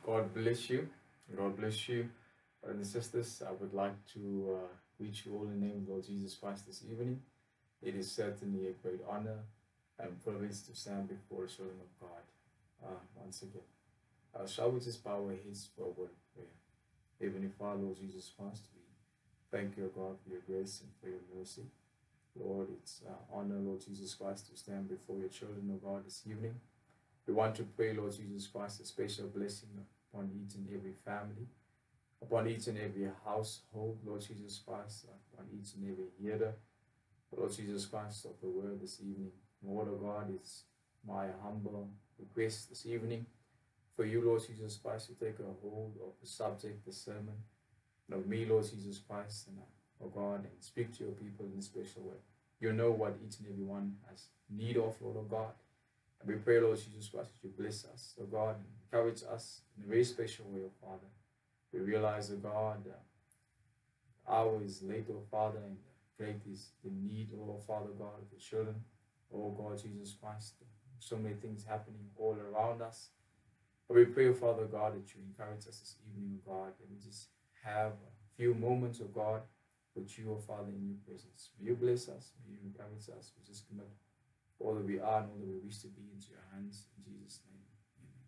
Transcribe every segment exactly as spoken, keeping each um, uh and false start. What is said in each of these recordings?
God bless you. God bless you. Brothers and sisters, I would like to uh, greet you all in the name of Lord Jesus Christ this evening. It is certainly a great honor and privilege to stand before the children of God uh, once again. Uh, shall we just bow our heads for a word of prayer? Heavenly Father, Lord Jesus Christ, we thank you, God, for your grace and for your mercy. Lord, it's uh, honor, Lord Jesus Christ, to stand before your children of God this evening. We want to pray, Lord Jesus Christ, a special blessing upon each and every family, upon each and every household, Lord Jesus Christ, upon each and every hearer, Lord Jesus Christ, of the word this evening. Lord of God, it's my humble request this evening for you, Lord Jesus Christ, to take a hold of the subject, the sermon, and of me, Lord Jesus Christ, and uh, oh God, and speak to your people in a special way. You know what each and every one has need of, Lord of God. And we pray, Lord Jesus Christ, that you bless us, oh God, and encourage us in a very special way, oh Father. We realize, oh God, uh, hour is late, oh Father, and great is the need, oh Father God, of the children, oh God, Jesus Christ. So many things happening all around us. But we pray, oh Father God, that you encourage us this evening, oh God, and we just have a few moments, oh God, with you, oh Father, in your presence. May you bless us, may you encourage us. We just commit all that we are and all that we wish to be into your hands. In Jesus' name, amen.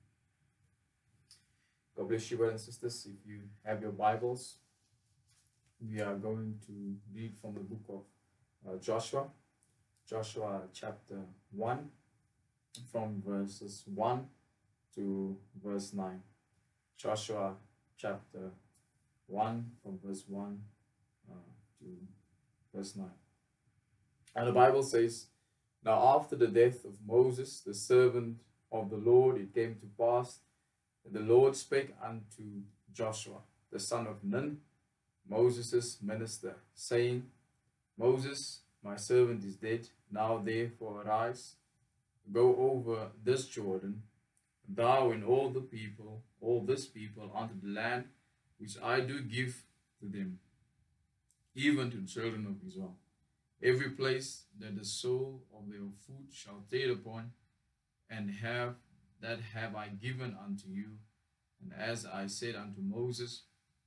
God bless you, brothers and sisters. If you have your Bibles, we are going to read from the book of uh, Joshua, Joshua chapter one, from verses one to verse nine. Joshua chapter one, from verse one uh, to verse nine. And the Bible says, "Now after the death of Moses, the servant of the Lord, it came to pass that the Lord spake unto Joshua, the son of Nun, Moses' minister, saying, Moses, my servant is dead. Now therefore arise, go over this Jordan, thou and all the people, all this people, unto the land which I do give to them, even to the children of Israel. Every place that the sole of their foot shall tread upon, and have that have I given unto you, and as I said unto Moses,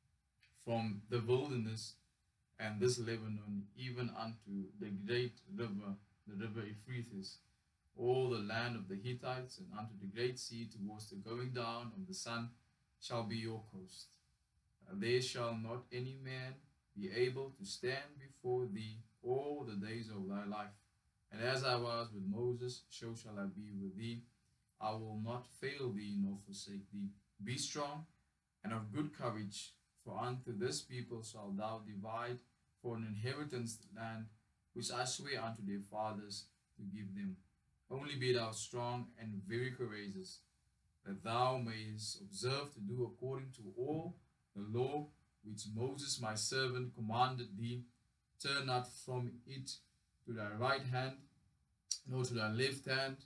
from the wilderness and this Lebanon, even unto the great river, the river Euphrates, all the land of the Hittites, and unto the great sea towards the going down of the sun, shall be your coast. And there shall not any man be able to stand before thee all the days of thy life. And as I was with Moses, so shall I be with thee. I will not fail thee nor forsake thee. Be strong and of good courage, for unto this people shalt thou divide for an inheritance the land which I swear unto their fathers to give them. Only be thou strong and very courageous, that thou mayest observe to do according to all the law which Moses my servant commanded thee. Turn not from it to thy right hand, nor to thy left hand,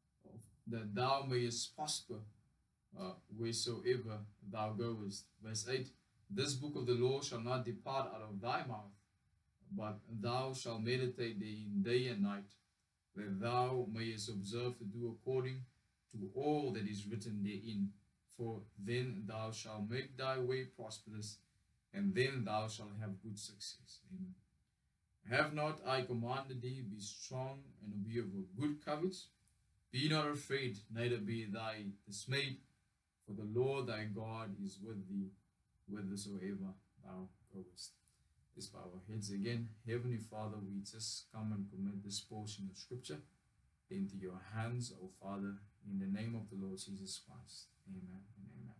that thou mayest prosper uh, wheresoever thou goest." Verse eight, "This book of the law shall not depart out of thy mouth, but thou shalt meditate therein day and night, that thou mayest observe to do according to all that is written therein. For then thou shalt make thy way prosperous, and then thou shalt have good success." Amen. "Have not I commanded thee, be strong and be of a good courage? Be not afraid, neither be thou dismayed, for the Lord thy God is with thee, whithersoever thou goest." Let's bow our heads again. Heavenly Father, we just come and commit this portion of Scripture into your hands, O Father, in the name of the Lord Jesus Christ. Amen and amen.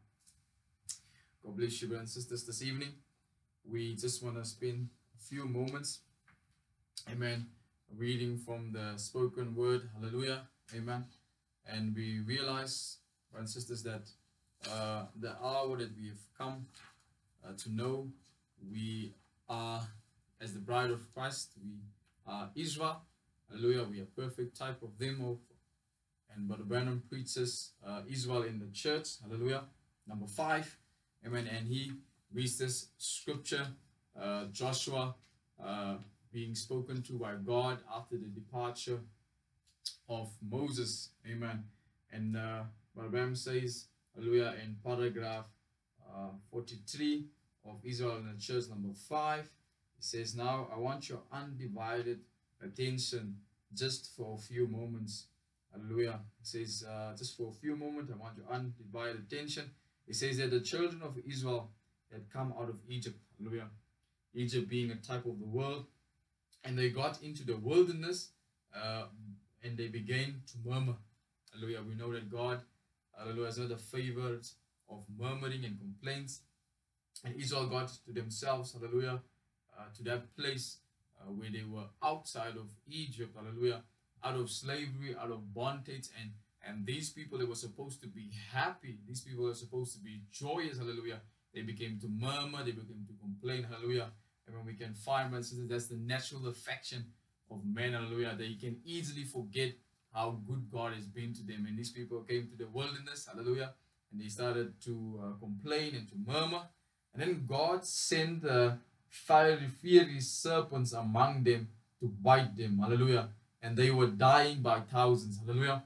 God bless you, brothers and sisters. This evening, we just want to spend a few moments, amen, reading from the spoken word. Hallelujah. Amen. And we realize, brothers and sisters, that uh, the hour that we have come uh, to know, we are, as the bride of Christ, we are Israel. Hallelujah. We are perfect type of them. Of, and Brother Branham preaches uh, Israel in the church. Hallelujah. Number five. Amen. And he reads this scripture, uh, Joshua uh, being spoken to by God after the departure of Moses. Amen. And uh, Brother Branham says hallelujah, in paragraph uh, forty-three of Israel in the Church, number five. It says, now I want your undivided attention just for a few moments. Hallelujah. It says, uh, just for a few moments, I want your undivided attention. It says that the children of Israel had come out of Egypt. Hallelujah. Egypt being a type of the world. And they got into the wilderness uh, and they began to murmur. Hallelujah. We know that God, hallelujah, is not a favorite of murmuring and complaints. And Israel got to themselves, hallelujah, uh, to that place uh, where they were outside of Egypt, hallelujah, out of slavery, out of bondage. And, and these people, they were supposed to be happy. These people were supposed to be joyous, hallelujah. They began to murmur, they began to complain, hallelujah. And when we can find, my sisters, that's the natural affection of men, hallelujah, that you can easily forget how good God has been to them. And these people came to the wilderness, hallelujah, and they started to uh, complain and to murmur. And then God sent uh, fiery, fiery serpents among them to bite them, hallelujah. And they were dying by thousands, hallelujah.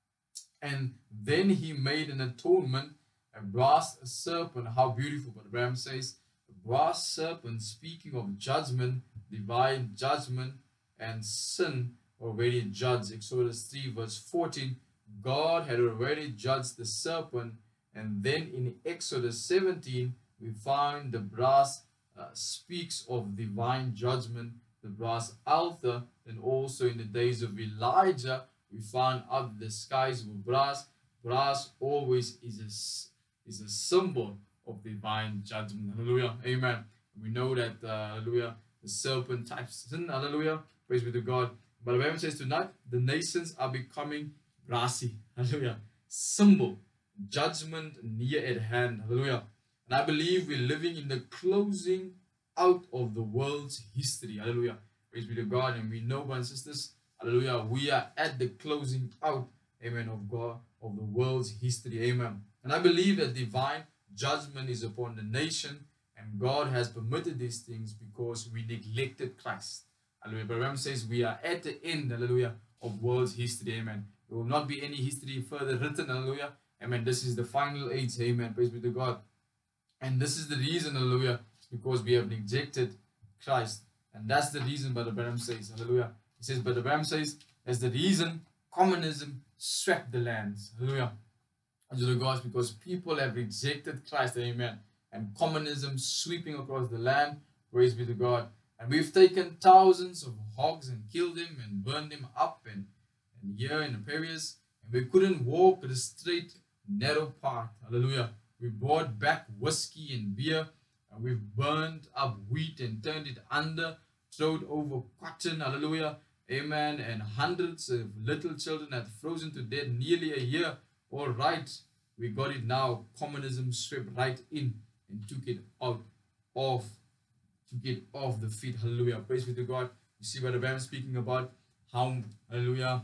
And then he made an atonement, a brass serpent. How beautiful, but Abraham says, a brass serpent, speaking of judgment, divine judgment, and sin already judged. Exodus three verse fourteen, God had already judged the serpent. And then in Exodus seventeen, we find the brass uh, speaks of divine judgment, the brass altar. And also in the days of Elijah, we found out the skies were brass. Brass always is a, is a symbol of divine judgment. Hallelujah. Amen. We know that, uh, hallelujah, the serpent types sin. Hallelujah. Praise be to God. But the Bible says tonight, the nations are becoming brassy. Hallelujah. Symbol. Judgment near at hand. Hallelujah. And I believe we're living in the closing out of the world's history. Hallelujah. Praise be to God. And we know, brothers and sisters, hallelujah, we are at the closing out, amen, of God, of the world's history. Amen. And I believe that divine judgment is upon the nation, and God has permitted these things because we neglected Christ. Hallelujah. But Abraham says we are at the end, hallelujah, of world's history. Amen. There will not be any history further written. Hallelujah. Amen. This is the final age. Amen. Praise be to God. And this is the reason, hallelujah, because we have neglected Christ. And that's the reason, Brother Abraham says, hallelujah. He says, Brother Abraham says, that's the reason communism swept the lands. Hallelujah. And to God, because people have rejected Christ. Amen. And communism sweeping across the land. Praise be to God. And we've taken thousands of hogs and killed them and burned them up and, and here in the areas. And we couldn't walk the straight, narrow path. Hallelujah. We brought back whiskey and beer. And we've burned up wheat and turned it under. Thrown over cotton. Hallelujah. Amen. And hundreds of little children had frozen to death nearly a year. All right. We got it now. Communism swept right in and took it out of to get off the feet. Hallelujah. Praise be to God. You see what Abraham speaking about how, hallelujah,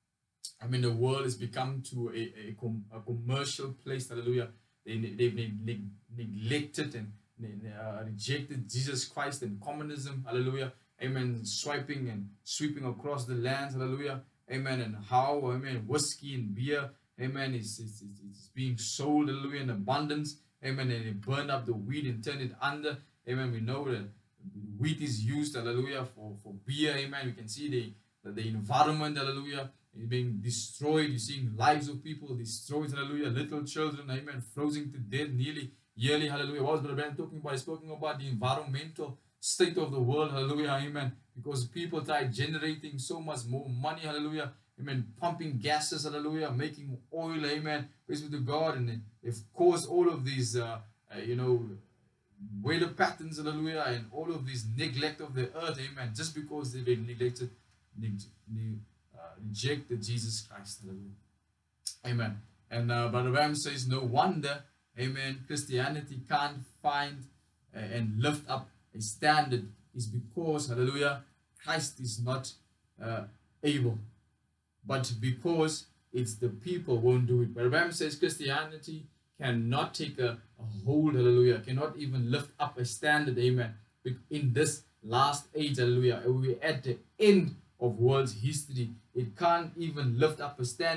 I mean, the world has become to a, a, com, a commercial place. Hallelujah. They, they've neg neglected and uh, rejected Jesus Christ and communism. Hallelujah. Amen. Swiping and sweeping across the lands. Hallelujah. Amen. And how, amen, whiskey and beer, amen, is, is, is, is being sold, hallelujah, in abundance. Amen. And they burn up the wheat and turn it under. Amen. We know that wheat is used, hallelujah, for, for beer. Amen. We can see the, the, the environment, hallelujah, is being destroyed. You're seeing lives of people destroyed, hallelujah. Little children, amen, frozen to death nearly yearly, hallelujah. What was Brother Abraham talking about? He's talking about the environmental state of the world, hallelujah, amen. Because people try generating so much more money, hallelujah, amen, pumping gases, hallelujah, making oil, amen, praise be to God, and they've caused all of these, uh, uh, you know, weather patterns, hallelujah, and all of this neglect of the earth, amen, just because they've been neglected, neg uh, rejected Jesus Christ, hallelujah, amen. And uh, Brother Ram says, no wonder, amen, Christianity can't find uh, and lift up a standard, is because, hallelujah, Christ is not uh, able, but because it's the people won't do it. But Ram says Christianity cannot take a, a hold, hallelujah, cannot even lift up a standard, amen, in this last age, hallelujah. We're at the end of world's history. It can't even lift up a standard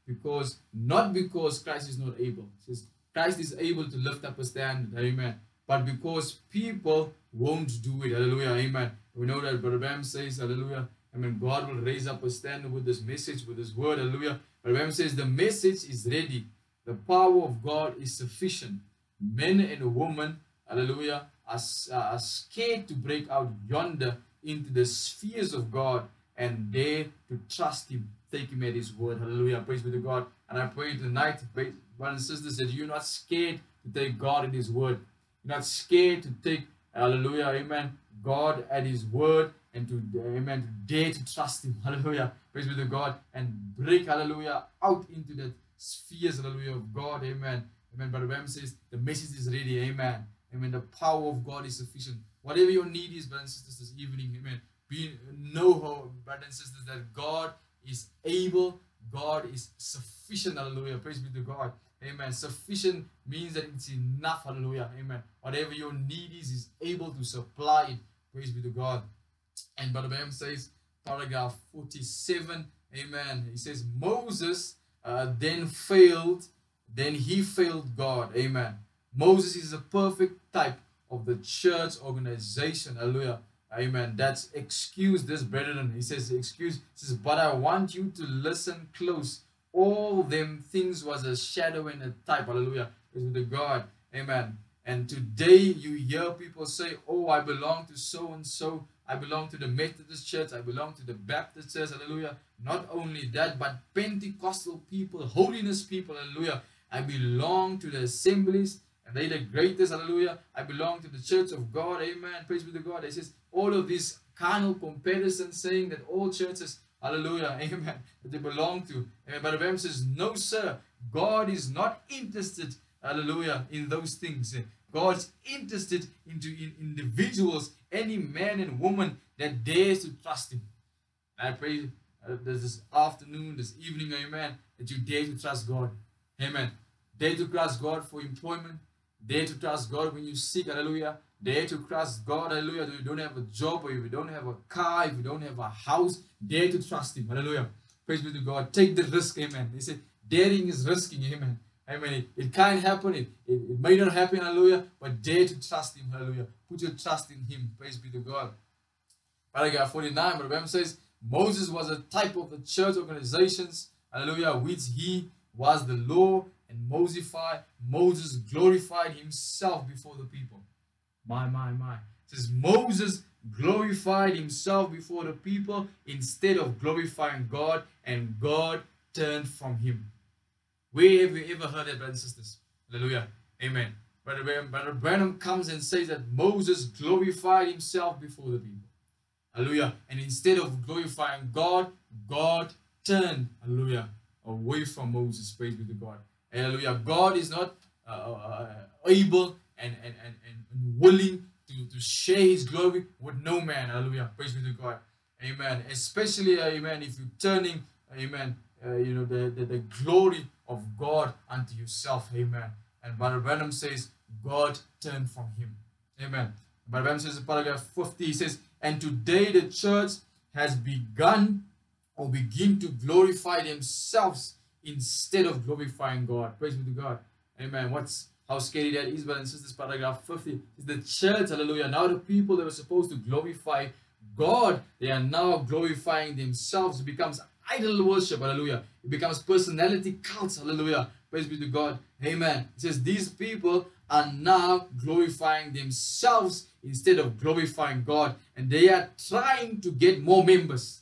Because, not because Christ is not able. It says Christ is able to lift up a standard, amen. But because people won't do it, hallelujah, amen. We know that Brother Bam says, hallelujah, amen, God will raise up a standard with this message, with this word, hallelujah. Brother Bam says the message is ready. The power of God is sufficient. Men and women, hallelujah, are, are scared to break out yonder into the spheres of God and dare to trust Him, take Him at His word, hallelujah, praise be to God. And I pray tonight, brothers and sisters, that you're not scared to take God at His word. You're not scared to take, hallelujah, amen, God at His word and to, amen, to dare to trust Him, hallelujah, praise be to God, and break, hallelujah, out into the spheres, hallelujah, of God, amen, amen. Brother Bam says the message is ready, amen, amen. The power of God is sufficient. Whatever your need is, brothers and sisters, this evening, amen, be, know, brothers and sisters, that God is able, God is sufficient, hallelujah, praise be to God, amen. Sufficient means that it's enough, hallelujah, amen. Whatever your need is, is able to supply it, praise be to God. And Brother Bam says, paragraph forty-seven, amen, he says, Moses uh, then failed, then he failed God, amen. Moses is a perfect type of the church organization, hallelujah, amen. That's excuse this, brethren. He says, excuse, he says, but I want you to listen close. All them things was a shadow and a type, hallelujah, praise be to God, amen. And today you hear people say, oh, I belong to so and so, I belong to the Methodist Church, I belong to the Baptist Church, hallelujah. Not only that, but Pentecostal people, holiness people, hallelujah. I belong to the assemblies, and they the greatest, hallelujah. I belong to the church of God, amen. Praise be to God. It says all of these carnal comparisons saying that all churches, hallelujah, amen, that they belong to. Amen. But Abraham says, no, sir, God is not interested, hallelujah, in those things. God's interested into in individuals, any man and woman that dares to trust Him. I pray uh, this afternoon, this evening, amen, that you dare to trust God. Amen. Dare to trust God for employment. Dare to trust God when you seek, hallelujah. Dare to trust God, hallelujah. If you don't have a job, or if you don't have a car, if you don't have a house, dare to trust Him, hallelujah. Praise be to God. Take the risk, amen. They say daring is risking, amen. Amen. It, it can't happen, it, it, it may not happen, hallelujah, but dare to trust Him, hallelujah. Put your trust in Him, praise be to God. Paragraph forty-nine, but the Bible says, Moses was a type of the church organizations, hallelujah, which he was the law and Mosify. Moses glorified himself before the people. My, my, my. It says Moses glorified himself before the people instead of glorifying God, and God turned from him. Where have you ever heard that, brothers and sisters? Hallelujah. Amen. Brother, Brother Branham comes and says that Moses glorified himself before the people. Hallelujah. And instead of glorifying God, God turned, hallelujah, away from Moses. Praise be to God. Hallelujah. God is not uh, uh, able and, and, and, and willing to, to share His glory with no man. Hallelujah. Praise be to God. Amen. Especially, uh, amen, if you're turning, amen, uh, you know, the, the, the glory of God unto yourself. Amen. And Brother Branham says, God turned from him. Amen. Brother Branham says in paragraph fifty, he says, and today the church has begun or begin to glorify themselves instead of glorifying God. Praise be to God. Amen. What's how scary that is, brothers and sisters. Paragraph fifty is the church, hallelujah. Now the people that were supposed to glorify God, they are now glorifying themselves. It becomes idol worship, hallelujah. It becomes personality cults, hallelujah. Praise be to God. Amen. It says these people are now glorifying themselves instead of glorifying God, and they are trying to get more members.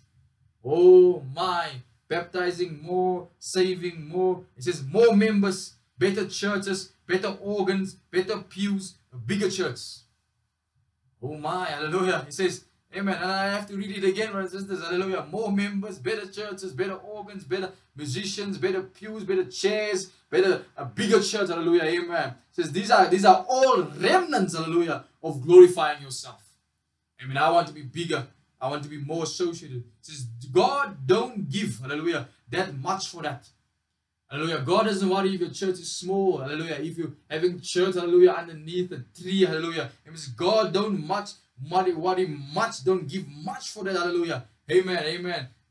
Oh my, baptizing more, saving more. It says more members, better churches, better organs, better pews, a bigger church. Oh my, hallelujah. It says, amen. And I have to read it again, brothers and sisters. Hallelujah. More members, better churches, better organs, better musicians, better pews, better chairs, better a bigger church. Hallelujah. Amen. It says these are these are all remnants, hallelujah, of glorifying yourself. I mean, I want to be bigger. I want to be more associated. It says God don't give, hallelujah, that much for that. Hallelujah. God doesn't worry if your church is small. Hallelujah. If you're having church, hallelujah, underneath a tree. Hallelujah. It means God don't much worry, worry much. Don't give much for that. Hallelujah. Amen. Amen.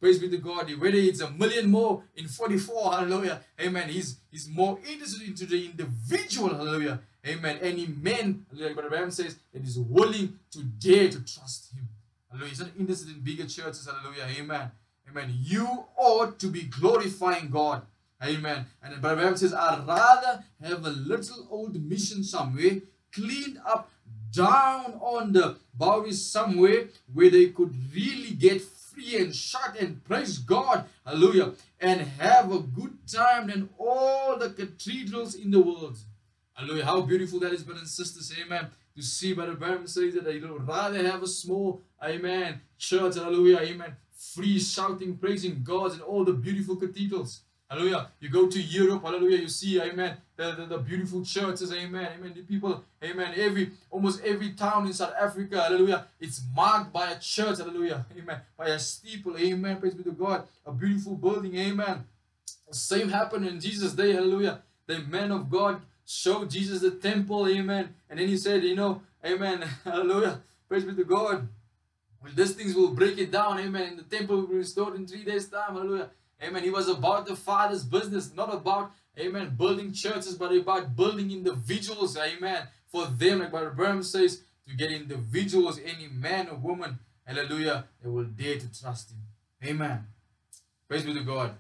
Praise be to God. Whether it's a million more in forty-four, hallelujah. Amen. He's, he's more interested into the individual, hallelujah. Amen. Any man, hallelujah, but Abraham says that is willing to dare to trust him. Hallelujah. He's not interested in bigger churches, hallelujah. Amen. Amen. You ought to be glorifying God. Amen. And Brother Abraham says, I'd rather have a little old mission somewhere, cleaned up down on the Bowery somewhere, where they could really get free and shut and praise God, hallelujah, and have a good time than all the cathedrals in the world. Hallelujah. How beautiful that is, brothers and sisters. Amen. To see Brother Abraham say that they would rather have a small, amen, church, hallelujah, amen, free shouting, praising God, and all the beautiful cathedrals. Hallelujah. You go to Europe, hallelujah, you see, amen, the, the, the beautiful churches, amen, amen, the people, amen, every, almost every town in South Africa, hallelujah, it's marked by a church, hallelujah, amen, by a steeple, amen, praise be to God, a beautiful building, amen. The same happened in Jesus' day, hallelujah. The man of God showed Jesus the temple, amen, and then he said, you know, amen, hallelujah, praise be to God, well, these things will break it down, amen, and the temple will be restored in three days' time, hallelujah. Amen. He was about the Father's business, not about, amen, building churches, but about building individuals, amen, for them, like Brother Abraham says, to get individuals, any man or woman, hallelujah, they will dare to trust him. Amen. Praise be to God.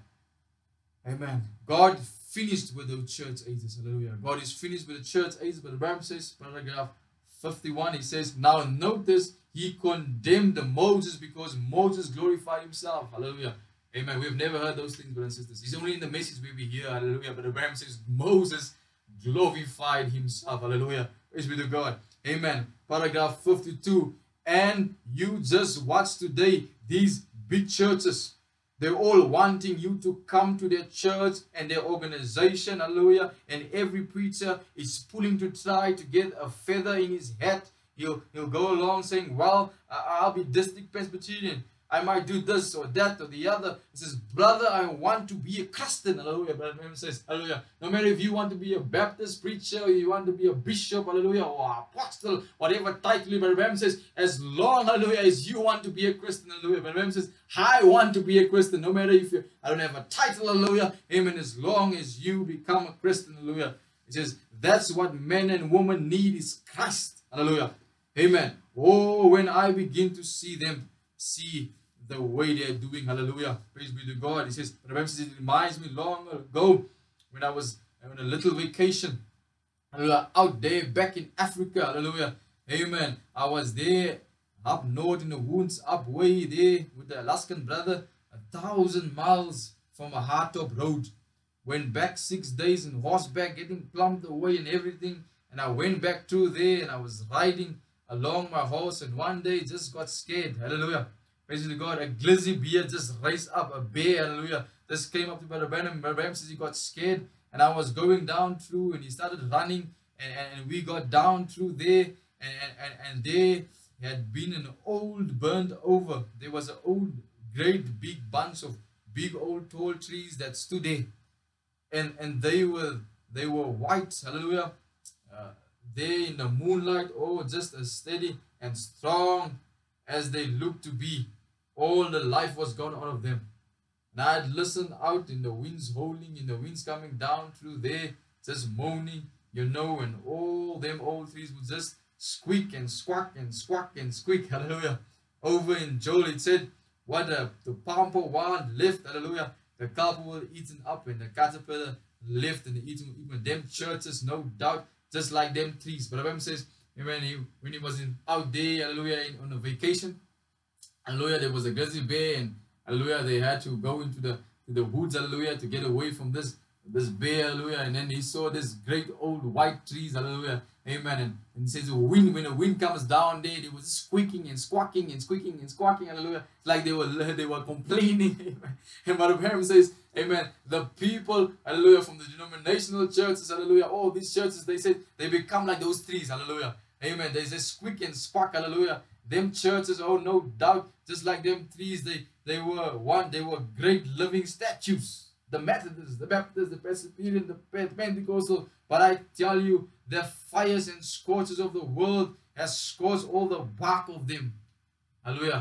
Amen. God finished with the church ages, hallelujah. God is finished with the church ages, but Abraham says, paragraph fifty-one, he says, now notice, he condemned Moses because Moses glorified himself, hallelujah. Amen. We've never heard those things, brothers and sisters. It's only in the message where we hear, hallelujah. But Abraham says, Moses glorified himself, hallelujah. Praise be to God. Amen. Paragraph fifty-two. And you just watch today, these big churches. They're all wanting you to come to their church and their organization, hallelujah. And every preacher is pulling to try to get a feather in his hat. He'll, he'll go along saying, well, I'll be district Presbyterian. I might do this or that or the other. He says, brother, I want to be a Christian. Hallelujah. Brother Abraham says, hallelujah. No matter if you want to be a Baptist preacher or you want to be a bishop, hallelujah, or apostle, whatever title, Brother Abraham says, as long, hallelujah, as you want to be a Christian, hallelujah. Brother Abraham says, I want to be a Christian. No matter if you, I don't have a title, hallelujah. Amen. As long as you become a Christian, hallelujah. He says, that's what men and women need is Christ. Hallelujah. Amen. Oh, when I begin to see them, see the way they are doing, hallelujah, praise be to God. He says, remember, it reminds me long ago when I was on a little vacation, hallelujah, out there back in Africa, hallelujah, amen. I was there up north in the woods, up way there with the Alaskan brother, a thousand miles from a hardtop road. Went back six days in horseback, getting plumbed away and everything, and I went back through there and I was riding along my horse, and one day just got scared, hallelujah. Praise to God, a grizzly bear just raised up, a bear, hallelujah, just came up to Brother Abraham. Brother Abraham says he got scared, and I was going down through, and he started running, and, and, and we got down through there, and, and, and there had been an old burned over, there was an old, great big bunch of big old tall trees that stood there, and, and they were, they were white, hallelujah, uh, there in the moonlight, oh, just as steady and strong as they looked to be. All the life was gone out of them. And I had listened out in the winds howling, in the winds coming down through there, just moaning, you know, and all them old trees would just squeak and squawk and squawk and squeak, hallelujah. Over in Joel it said, what the, the pampa wild left, hallelujah, the carpet were eaten up, and the caterpillar left, and the eaten even them churches, no doubt, just like them trees. But Abraham says, amen, he, when he was in, out there, hallelujah, in, on a vacation, hallelujah, there was a grizzly bear, and hallelujah, they had to go into the, to the woods, hallelujah, to get away from this, this bear, hallelujah, and then he saw this great old white trees, hallelujah, amen, and, and it says the wind, when the wind comes down there, they was squeaking and squawking and squeaking and squawking, hallelujah, it's like they were, they were complaining, amen. And Brother Abraham says, amen, the people, hallelujah, from the denominational churches, hallelujah, all these churches, they said, they become like those trees, hallelujah, amen, they just squeak and squawk, hallelujah. Them churches, oh no doubt, just like them trees, they, they were one, they were great living statues. The Methodists, the Baptists, the Presbyterian, the Pentecostal, but I tell you, the fires and scorches of the world has scorched all the bark of them. Hallelujah.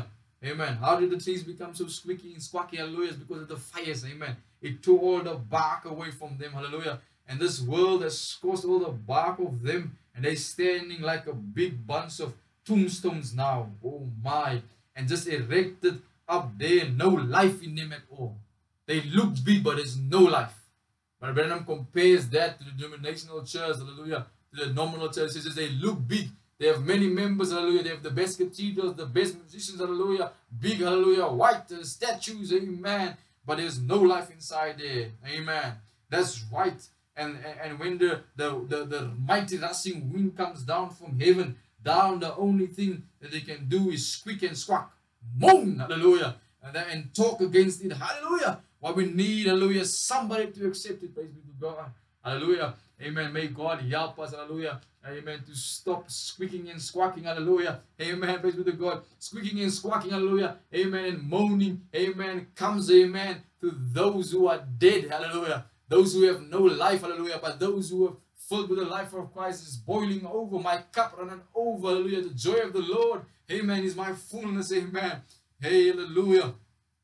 Amen. How did the trees become so squeaky and squawky? Hallelujah. It's because of the fires. Amen. It took all the bark away from them. Hallelujah. And this world has scorched all the bark of them. And they're standing like a big bunch of tombstones now. Oh my. And just erected up there. No life in them at all. They look big, but there's no life. But Branham compares that to the denominational church. Hallelujah. To the nominal church. He says they look big. They have many members, hallelujah. They have the best cathedrals, the best musicians, hallelujah. Big, hallelujah. White uh, statues, amen. But there's no life inside there, amen. That's right. And, and, and when the, the, the, the mighty rushing wind comes down from heaven, down, the only thing that they can do is squeak and squawk, moan, hallelujah. And, and talk against it, hallelujah. What we need, hallelujah, somebody to accept it, praise be to God, hallelujah. Amen. May God help us, hallelujah. Amen. To stop squeaking and squawking. Hallelujah. Amen. Praise be to God. Squeaking and squawking. Hallelujah. Amen. And moaning. Amen. Comes, amen, to those who are dead. Hallelujah. Those who have no life. Hallelujah. But those who are filled with the life of Christ is boiling over. My cup running over. Hallelujah. The joy of the Lord. Amen. Is my fullness. Amen. Hallelujah.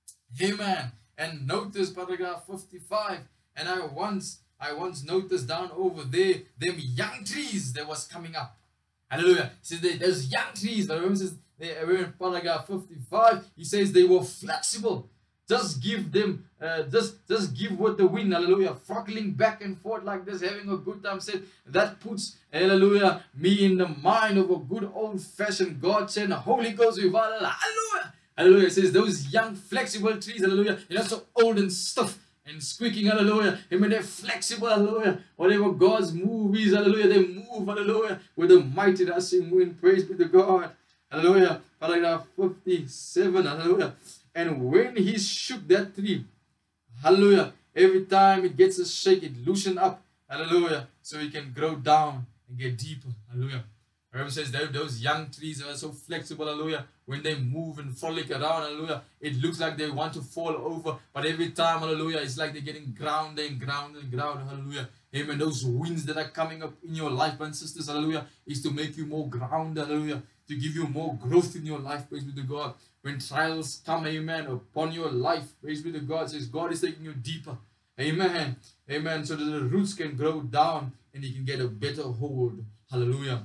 Amen. And notice paragraph fifty-five. And I once I once noticed down over there, them young trees that was coming up. Hallelujah. He says those young trees, but remember, says, we're in paragraph fifty-five, he says they were flexible. Just give them, uh, just, just give with the wind, hallelujah. Froggling back and forth like this, having a good time. Said that puts, hallelujah, me in the mind of a good old-fashioned God sent Holy Ghost revival. Hallelujah. Hallelujah. It says those young flexible trees, hallelujah, they're not so old and stuff and squeaking, hallelujah. Amen. They're flexible, hallelujah. Whatever God's move is, hallelujah, they move, hallelujah, with the mighty rushing wind. Praise be to God. Hallelujah. Paragraph fifty-seven, hallelujah. And when he shook that tree, hallelujah, every time it gets a shake, it loosen up, hallelujah, so it can grow down and get deeper, hallelujah. The Bible says that those young trees are so flexible, hallelujah. When they move and frolic around, hallelujah, it looks like they want to fall over. But every time, hallelujah, it's like they're getting grounded and grounded and grounded, hallelujah. Amen. Those winds that are coming up in your life, brothers and sisters, hallelujah, is to make you more grounded, hallelujah. To give you more growth in your life, praise be to God. When trials come, amen, upon your life, praise be to God, it says God is taking you deeper. Amen. Amen. So that the roots can grow down and you can get a better hold. Hallelujah.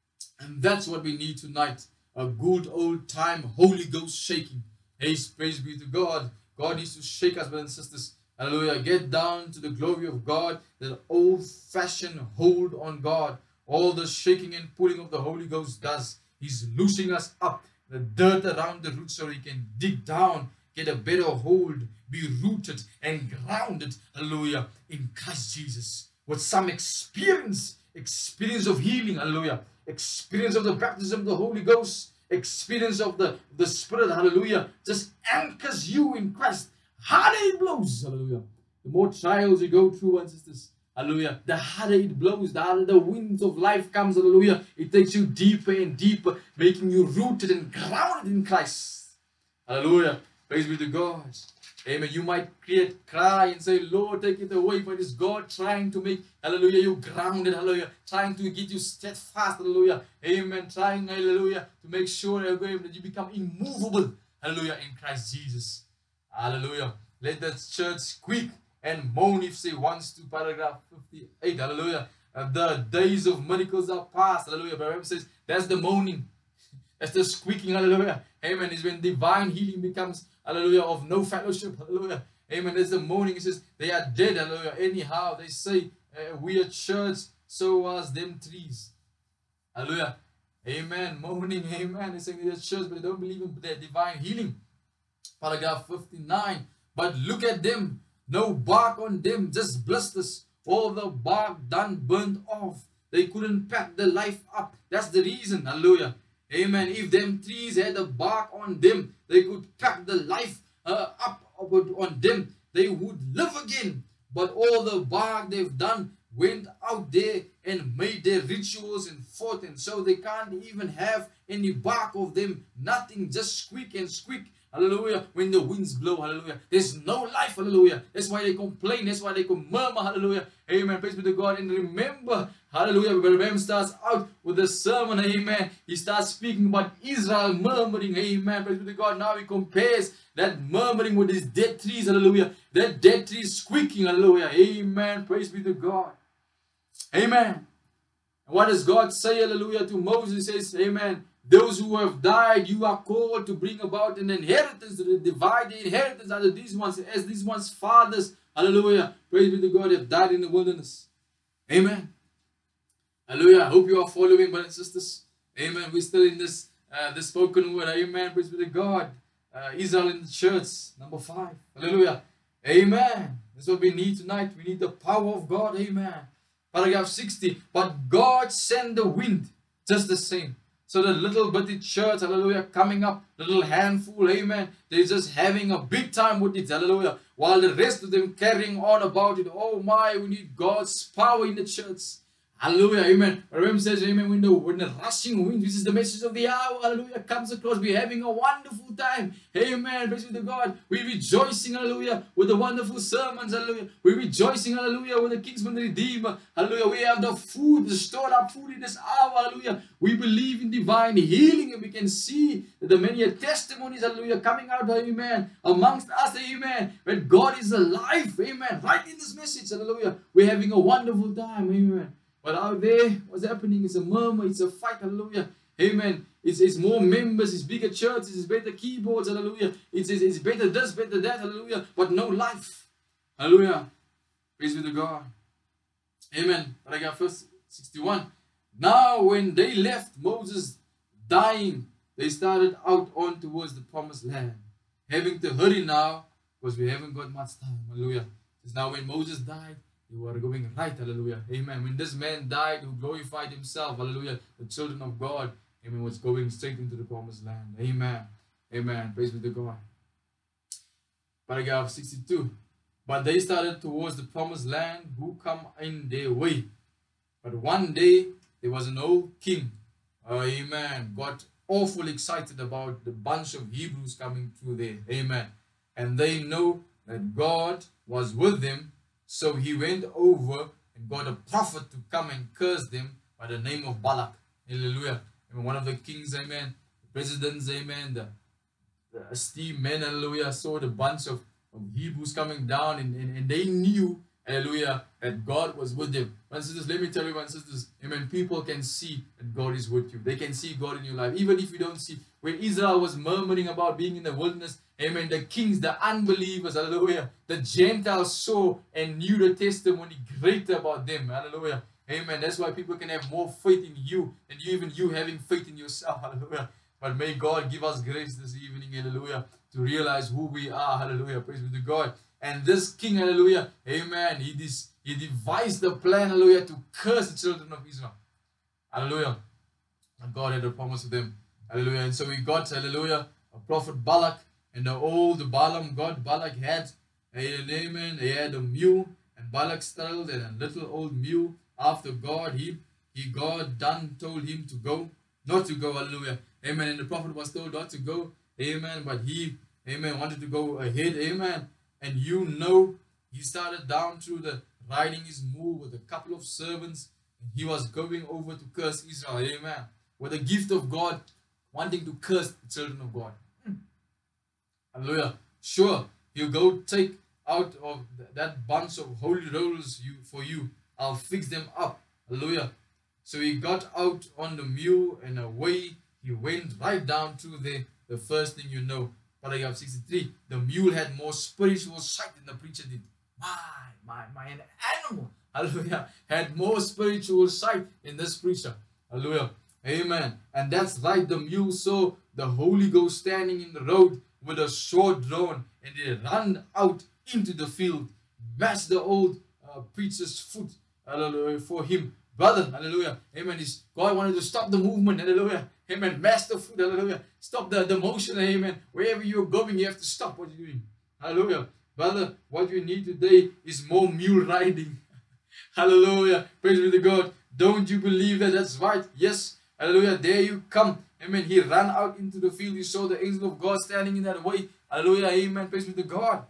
And that's what we need tonight. A good old time Holy Ghost shaking. Hey, praise be to God. God needs to shake us, brothers and sisters. Hallelujah. Get down to the glory of God. That old-fashioned hold on God. All the shaking and pulling of the Holy Ghost does. He's loosening us up. The dirt around the roots so we can dig down. Get a better hold. Be rooted and grounded. Hallelujah. In Christ Jesus. With some experience. Experience of healing. Hallelujah. Experience of the baptism of the Holy Ghost, experience of the, the Spirit, hallelujah, just anchors you in Christ. Harder it blows, hallelujah. The more trials you go through, and sisters, hallelujah, the harder it blows, the harder the winds of life comes, hallelujah. It takes you deeper and deeper, making you rooted and grounded in Christ. Hallelujah. Praise be to God. Amen. You might create cry and say, Lord, take it away. But it's God trying to make, hallelujah, you grounded, hallelujah. Trying to get you steadfast, hallelujah. Amen. Trying, hallelujah, to make sure, hallelujah, that you become immovable, hallelujah, in Christ Jesus. Hallelujah. Let the church squeak and moan if she wants to. Paragraph fifty-eight, hallelujah. Uh, the days of miracles are past, hallelujah. But the Bible says, that's the moaning. That's the squeaking, hallelujah. Amen. It's when divine healing becomes, hallelujah, of no fellowship, hallelujah. Amen. There's the moaning. It says they are dead, hallelujah. Anyhow, they say, uh, we are church, so was them trees. Hallelujah. Amen. Moaning, amen. They say they're church, but they don't believe in their divine healing. Paragraph fifty-nine. But look at them. No bark on them, just blisters. All the bark done burnt off. They couldn't pack the life up. That's the reason, hallelujah. Amen. If them trees had a bark on them, they could pack the life uh, up on them. They would live again. But all the bark they've done went out there and made their rituals and fought. And so they can't even have any bark of them. Nothing, just squeak and squeak. hallelujah, when the winds blow, hallelujah, there's no life, hallelujah. That's why they complain, that's why they can murmur, hallelujah. Amen. Praise be to God. And remember, hallelujah, when Ram starts out with the sermon, amen, he starts speaking about Israel murmuring, amen. Praise be to God. Now he compares that murmuring with these dead trees, hallelujah. That dead trees squeaking, hallelujah. Amen. Praise be to God. Amen. And what does God say, hallelujah, to Moses? He says, amen, those who have died, you are called to bring about an inheritance, to divide the inheritance under these ones, as these ones' fathers, hallelujah, praise be to God, have died in the wilderness. Amen. Hallelujah. I hope you are following, brothers and sisters. Amen. We're still in this, uh, this spoken word. Amen. Praise be to God. Uh, Israel in the church, number five. Hallelujah. Amen. That's what we need tonight. We need the power of God. Amen. Paragraph sixty. But God sent the wind just the same. So the little bitty church, hallelujah, coming up, little handful, amen, they're just having a big time with it, hallelujah, while the rest of them carrying on about it. Oh my, we need God's power in the church. Hallelujah, amen. Remember says, amen, when the, when the rushing wind, which is the message of the hour, hallelujah, comes across, we're having a wonderful time. Amen, praise be to God. We're rejoicing, hallelujah, with the wonderful sermons, hallelujah. We're rejoicing, hallelujah, with the Kingsman Redeemer, hallelujah. We have the food, the stored up food in this hour, hallelujah. We believe in divine healing, and we can see the many testimonies, hallelujah, coming out, amen, amongst us, amen, when God is alive, amen, right in this message, hallelujah. We're having a wonderful time, amen. But out there, what's happening is a murmur, it's a fight, hallelujah. Amen. It's, it's more members, it's bigger churches, it's better keyboards, hallelujah. It's, it's, it's better this, better that, hallelujah. But no life. Hallelujah. Praise be to God. Amen. Paragraph verse sixty-one. Now when they left Moses dying, they started out on towards the promised land. Having to hurry now, because we haven't got much time. Hallelujah. Because now when Moses died, you are going right, hallelujah, amen. When this man died who glorified himself, hallelujah, the children of God, amen, was going straight into the promised land, amen, amen, praise be to God. Paragraph sixty-two, but they started towards the promised land who come in their way. But one day, there was an old king, uh, amen, got awful excited about the bunch of Hebrews coming through there, amen. And they know that God was with them. So he went over and got a prophet to come and curse them by the name of Balak. Hallelujah. And one of the kings, amen, the presidents, amen, the, the esteemed men, hallelujah, saw the bunch of, of Hebrews coming down, and, and, and they knew, hallelujah, that God was with them. Brothers and sisters, let me tell you, brothers and sisters, amen, people can see that God is with you. They can see God in your life. Even if you don't see, when Israel was murmuring about being in the wilderness, amen, the kings, the unbelievers, hallelujah, the Gentiles saw and knew the testimony greater about them, hallelujah, amen. That's why people can have more faith in you than you, even you having faith in yourself, hallelujah. But may God give us grace this evening, hallelujah, to realize who we are, hallelujah, praise be to God. And this king, hallelujah, amen, he, dis, he devised the plan, hallelujah, to curse the children of Israel, hallelujah. And God had a promise to them, hallelujah. And so we got, hallelujah, a prophet Balak. And the old Balaam God, Balak had, amen, he had a mule, and Balak startled and a little old mule after God. He, he God done told him to go, not to go, hallelujah, amen. And the prophet was told not to go, amen, but he, amen, wanted to go ahead, amen. And you know, he started down through the riding his mule with a couple of servants, and he was going over to curse Israel, amen, with the gift of God, wanting to curse the children of God. Hallelujah. Sure, he'll go take out of th that bunch of holy rolls you, for you. I'll fix them up. Hallelujah. So he got out on the mule and away he went right down to the, the first thing you know. Paragraph sixty-three. The mule had more spiritual sight than the preacher did. My, my, my, an animal, hallelujah, had more spiritual sight than this preacher. Hallelujah. Amen. And that's right. The mule saw the Holy Ghost standing in the road with a sword drawn, and they ran out into the field, mashed the old uh, preacher's foot, hallelujah, for him. Brother, hallelujah, amen. Is God wanted to stop the movement, hallelujah, amen. Mash the foot, hallelujah. Stop the, the motion, amen. Wherever you're going, you have to stop what you're doing, hallelujah. Brother, what you need today is more mule riding, hallelujah. Praise be to God. Don't you believe that that's right? Yes. Hallelujah. There you come. Amen. He ran out into the field. He saw the angel of God standing in that way. Hallelujah. Amen. Praise be to God.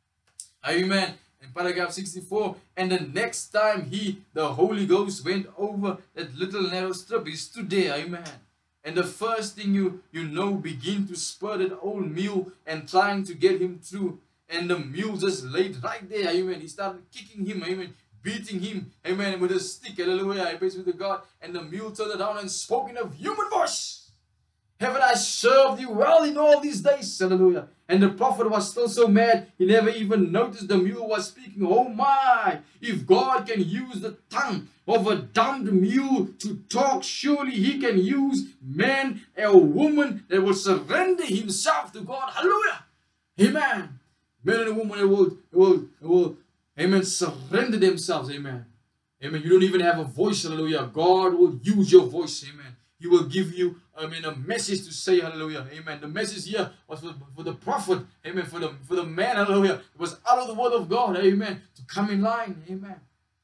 Amen. In paragraph sixty-four, and the next time he, the Holy Ghost, went over that little narrow strip, he stood there. Amen. And the first thing you, you know, begin to spur that old mule and trying to get him through. And the mule just laid right there. Amen. He started kicking him. Amen. Beating him. Amen. With a stick. Hallelujah. Praise be to God. And the mule turned around and spoke in a human voice. Haven't I served you well in all these days? Hallelujah. And the prophet was still so mad, he never even noticed the mule was speaking. Oh my, if God can use the tongue of a dumb mule to talk, surely he can use man or woman that will surrender himself to God. Hallelujah. Amen. Men and women that will, will, will, amen, surrender themselves. Amen. Amen. You don't even have a voice. Hallelujah. God will use your voice. Amen. He will give you, I mean, a message to say, hallelujah, amen. The message here was for, for the prophet, amen, for the, for the man, hallelujah. It was out of the word of God, amen, to come in line, amen.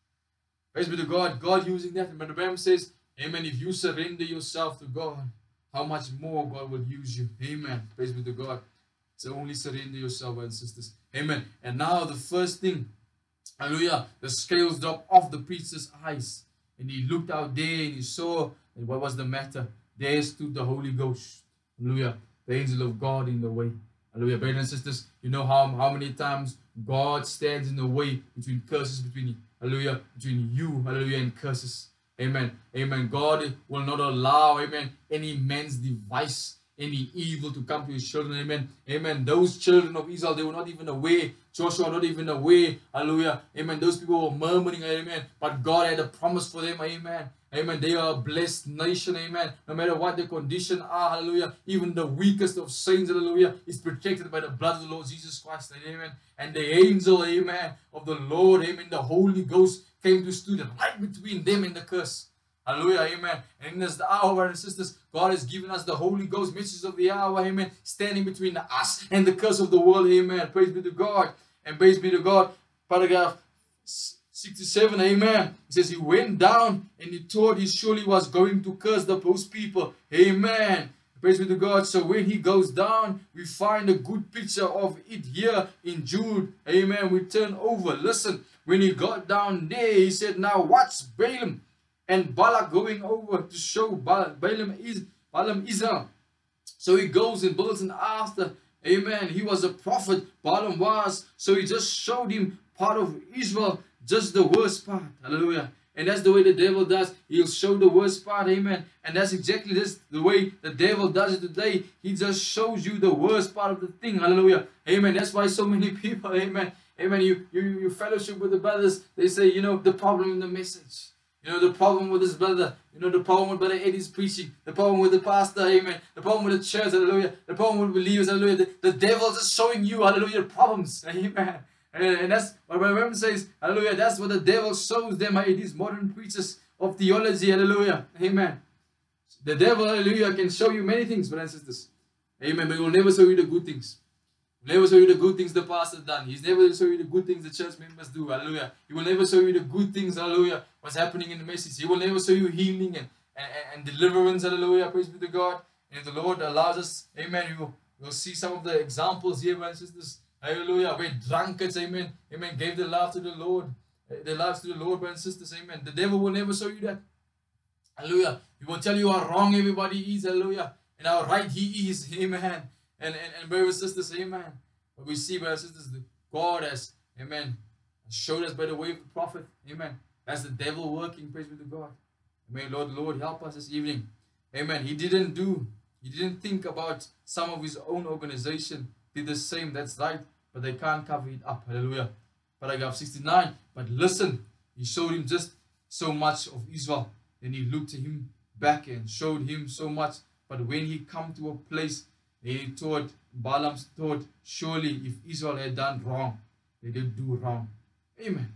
Praise be to God, God using that. But the Bible says, amen, if you surrender yourself to God, how much more God will use you, amen. Praise be to God. So only surrender yourself, brothers and sisters, amen. And now the first thing, hallelujah, the scales dropped off the preacher's eyes. And he looked out there and he saw, and what was the matter? There stood the Holy Ghost. Hallelujah. The angel of God in the way. Hallelujah. Brothers and sisters, you know how, how many times God stands in the way between curses, between, hallelujah, between you, hallelujah, and curses. Amen. Amen. God will not allow, amen, any man's device, any evil to come to his children. Amen. Amen. Those children of Israel, they were not even aware. Joshua not even aware. Hallelujah. Amen. Those people were murmuring. Amen. But God had a promise for them. Amen. Amen. They are a blessed nation. Amen. No matter what the condition are. Hallelujah. Even the weakest of saints. Hallelujah. Is protected by the blood of the Lord Jesus Christ. Amen. And the angel. Amen. Of the Lord. Amen. The Holy Ghost came to stand right between them and the curse. Hallelujah, amen. And in this hour, brothers and sisters, God has given us the Holy Ghost, message of the hour, amen, standing between us and the curse of the world, amen. Praise be to God, and praise be to God. Paragraph sixty-seven, amen. It says, he went down and he thought he surely was going to curse the those people, amen. Praise be to God. So when he goes down, we find a good picture of it here in Jude, amen. We turn over, listen, when he got down there, he said, now watch Balaam and Balak going over to show Balaam is Balaam Israel. So he goes and builds an altar. Amen. He was a prophet. Balaam was. So he just showed him part of Israel, just the worst part. Hallelujah. And that's the way the devil does. He'll show the worst part. Amen. And that's exactly this the way the devil does it today. He just shows you the worst part of the thing. Hallelujah. Amen. That's why so many people, amen. Amen. You, you, you fellowship with the brothers. They say, you know, the problem in the message. You know, the problem with this brother, you know, the problem with Brother Eddie's preaching, the problem with the pastor, amen, the problem with the church, hallelujah, the problem with believers, hallelujah, the, the devil's just showing you, hallelujah, problems, amen. And, and that's what my Bible says, hallelujah, that's what the devil shows them, hey, these modern preachers of theology, hallelujah, amen. The devil, hallelujah, can show you many things, brothers and sisters, amen, but he will never show you the good things. He will never show you the good things the pastor done. He's never show you the good things the church members do. Hallelujah. He will never show you the good things. Hallelujah. What's happening in the message. He will never show you healing and, and, and deliverance. Hallelujah. Praise be to God. And if the Lord allows us, amen, we will we'll see some of the examples here, brothers and sisters. Hallelujah. Where drunkards, amen, amen, gave their life to the Lord. Their lives to the Lord, brothers and sisters. Amen. The devil will never show you that. Hallelujah. He will tell you how wrong everybody is. Hallelujah. And how right he is. Amen. And, and, and brothers and sisters, amen. But we see, brothers and sisters, God has, amen, showed us by the way of the prophet, amen. That's the devil working, praise be to God. Amen, Lord, Lord, help us this evening. Amen. He didn't do, he didn't think about some of his own organization, did the same, that's right, but they can't cover it up. Hallelujah. Paragraph sixty-nine, but listen, he showed him just so much of Israel. Then he looked at him back and showed him so much. But when he come to a place, he thought, Balaam thought, surely if Israel had done wrong, they did do wrong. Amen.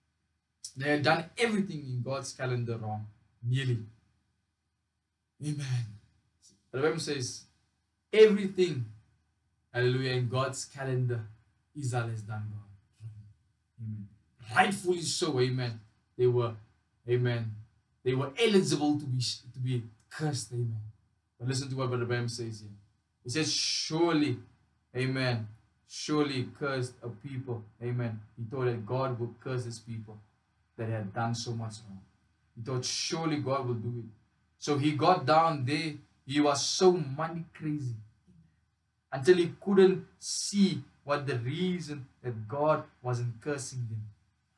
They had done everything in God's calendar wrong. Nearly. Amen. The Bible says, everything, hallelujah, in God's calendar, Israel has done wrong. Amen. Rightfully so, amen. They were, amen. They were eligible to be, to be cursed, amen. But listen to what Brother Bam says here. He says, surely, amen, surely cursed a people, amen. He thought that God would curse his people that had done so much wrong. He thought surely God will do it. So he got down there. He was so money crazy until he couldn't see what the reason that God wasn't cursing them.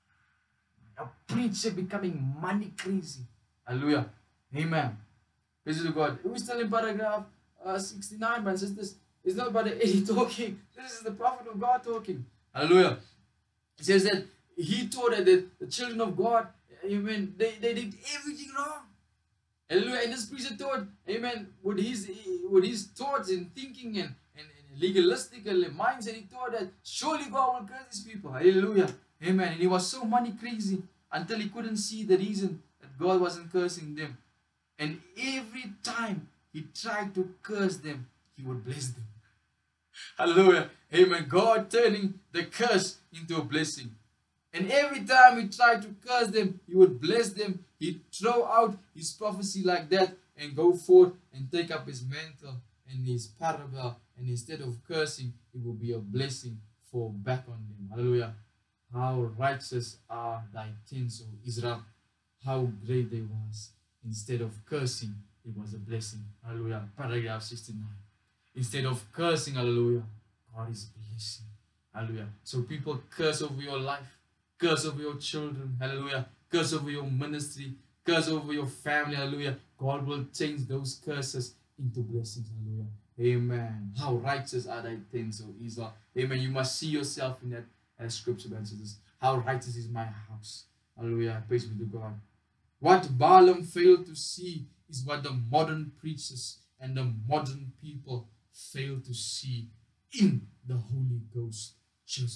A preacher becoming money crazy. Hallelujah. Amen. Praise to God. We're still in paragraph uh, sixty-nine, brothers and sisters. It's not Brother Eddie talking. This is the prophet of God talking. Hallelujah. It says that he thought that the, the children of God, amen, they, they did everything wrong. Hallelujah. And this preacher thought, amen, with his, with his thoughts and thinking and, and, and legalistic mindset, he thought that surely God will curse these people. Hallelujah. Amen. And he was so money crazy until he couldn't see the reason that God wasn't cursing them. And every time he tried to curse them, he would bless them. Hallelujah. Amen. God turning the curse into a blessing. And every time he tried to curse them, he would bless them. He'd throw out his prophecy like that and go forth and take up his mantle and his parable. And instead of cursing, it will be a blessing for back on them. Hallelujah. How righteous are thy tents, O Israel. How great they was. Instead of cursing, it was a blessing. Hallelujah. Paragraph sixty-nine. Instead of cursing, hallelujah, God is blessing. Hallelujah. So people curse over your life, curse over your children, hallelujah, curse over your ministry, curse over your family, hallelujah. God will change those curses into blessings, hallelujah. Amen. How righteous are thy things, O Israel. Amen. You must see yourself in that as scripture mentions. How righteous is my house. Hallelujah. Praise be to God. What Balaam failed to see is what the modern preachers and the modern people fail to see in the Holy Ghost church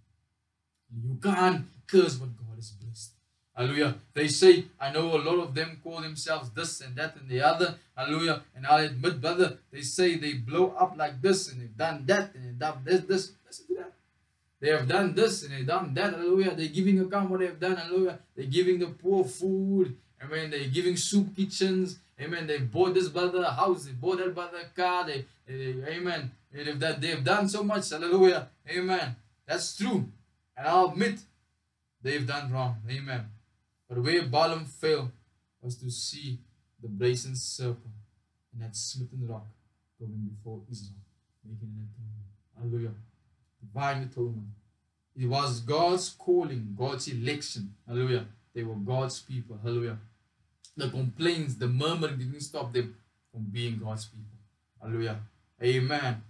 today. You can't curse what God has blessed. Hallelujah. They say, I know a lot of them call themselves this and that and the other. Hallelujah. And I'll admit, brother, they say they blow up like this and they've done that and they've done this, this. Listen to that. They have done this and they've done that. Hallelujah. They're giving account what they've done. Hallelujah. They're giving the poor food. Amen. They're giving soup kitchens. Amen. They bought this brother a house. They bought that brother a car. They, they, amen. They've, that, they've done so much. Hallelujah. Amen. That's true. And I'll admit they've done wrong. Amen. But where Balaam failed was to see the brazen serpent and that smitten rock going before Israel, making an atonement. Hallelujah. Divine atonement. It was God's calling, God's election. Hallelujah. They were God's people. Hallelujah. The complaints, the murmuring didn't stop them from being God's people. Hallelujah. Amen.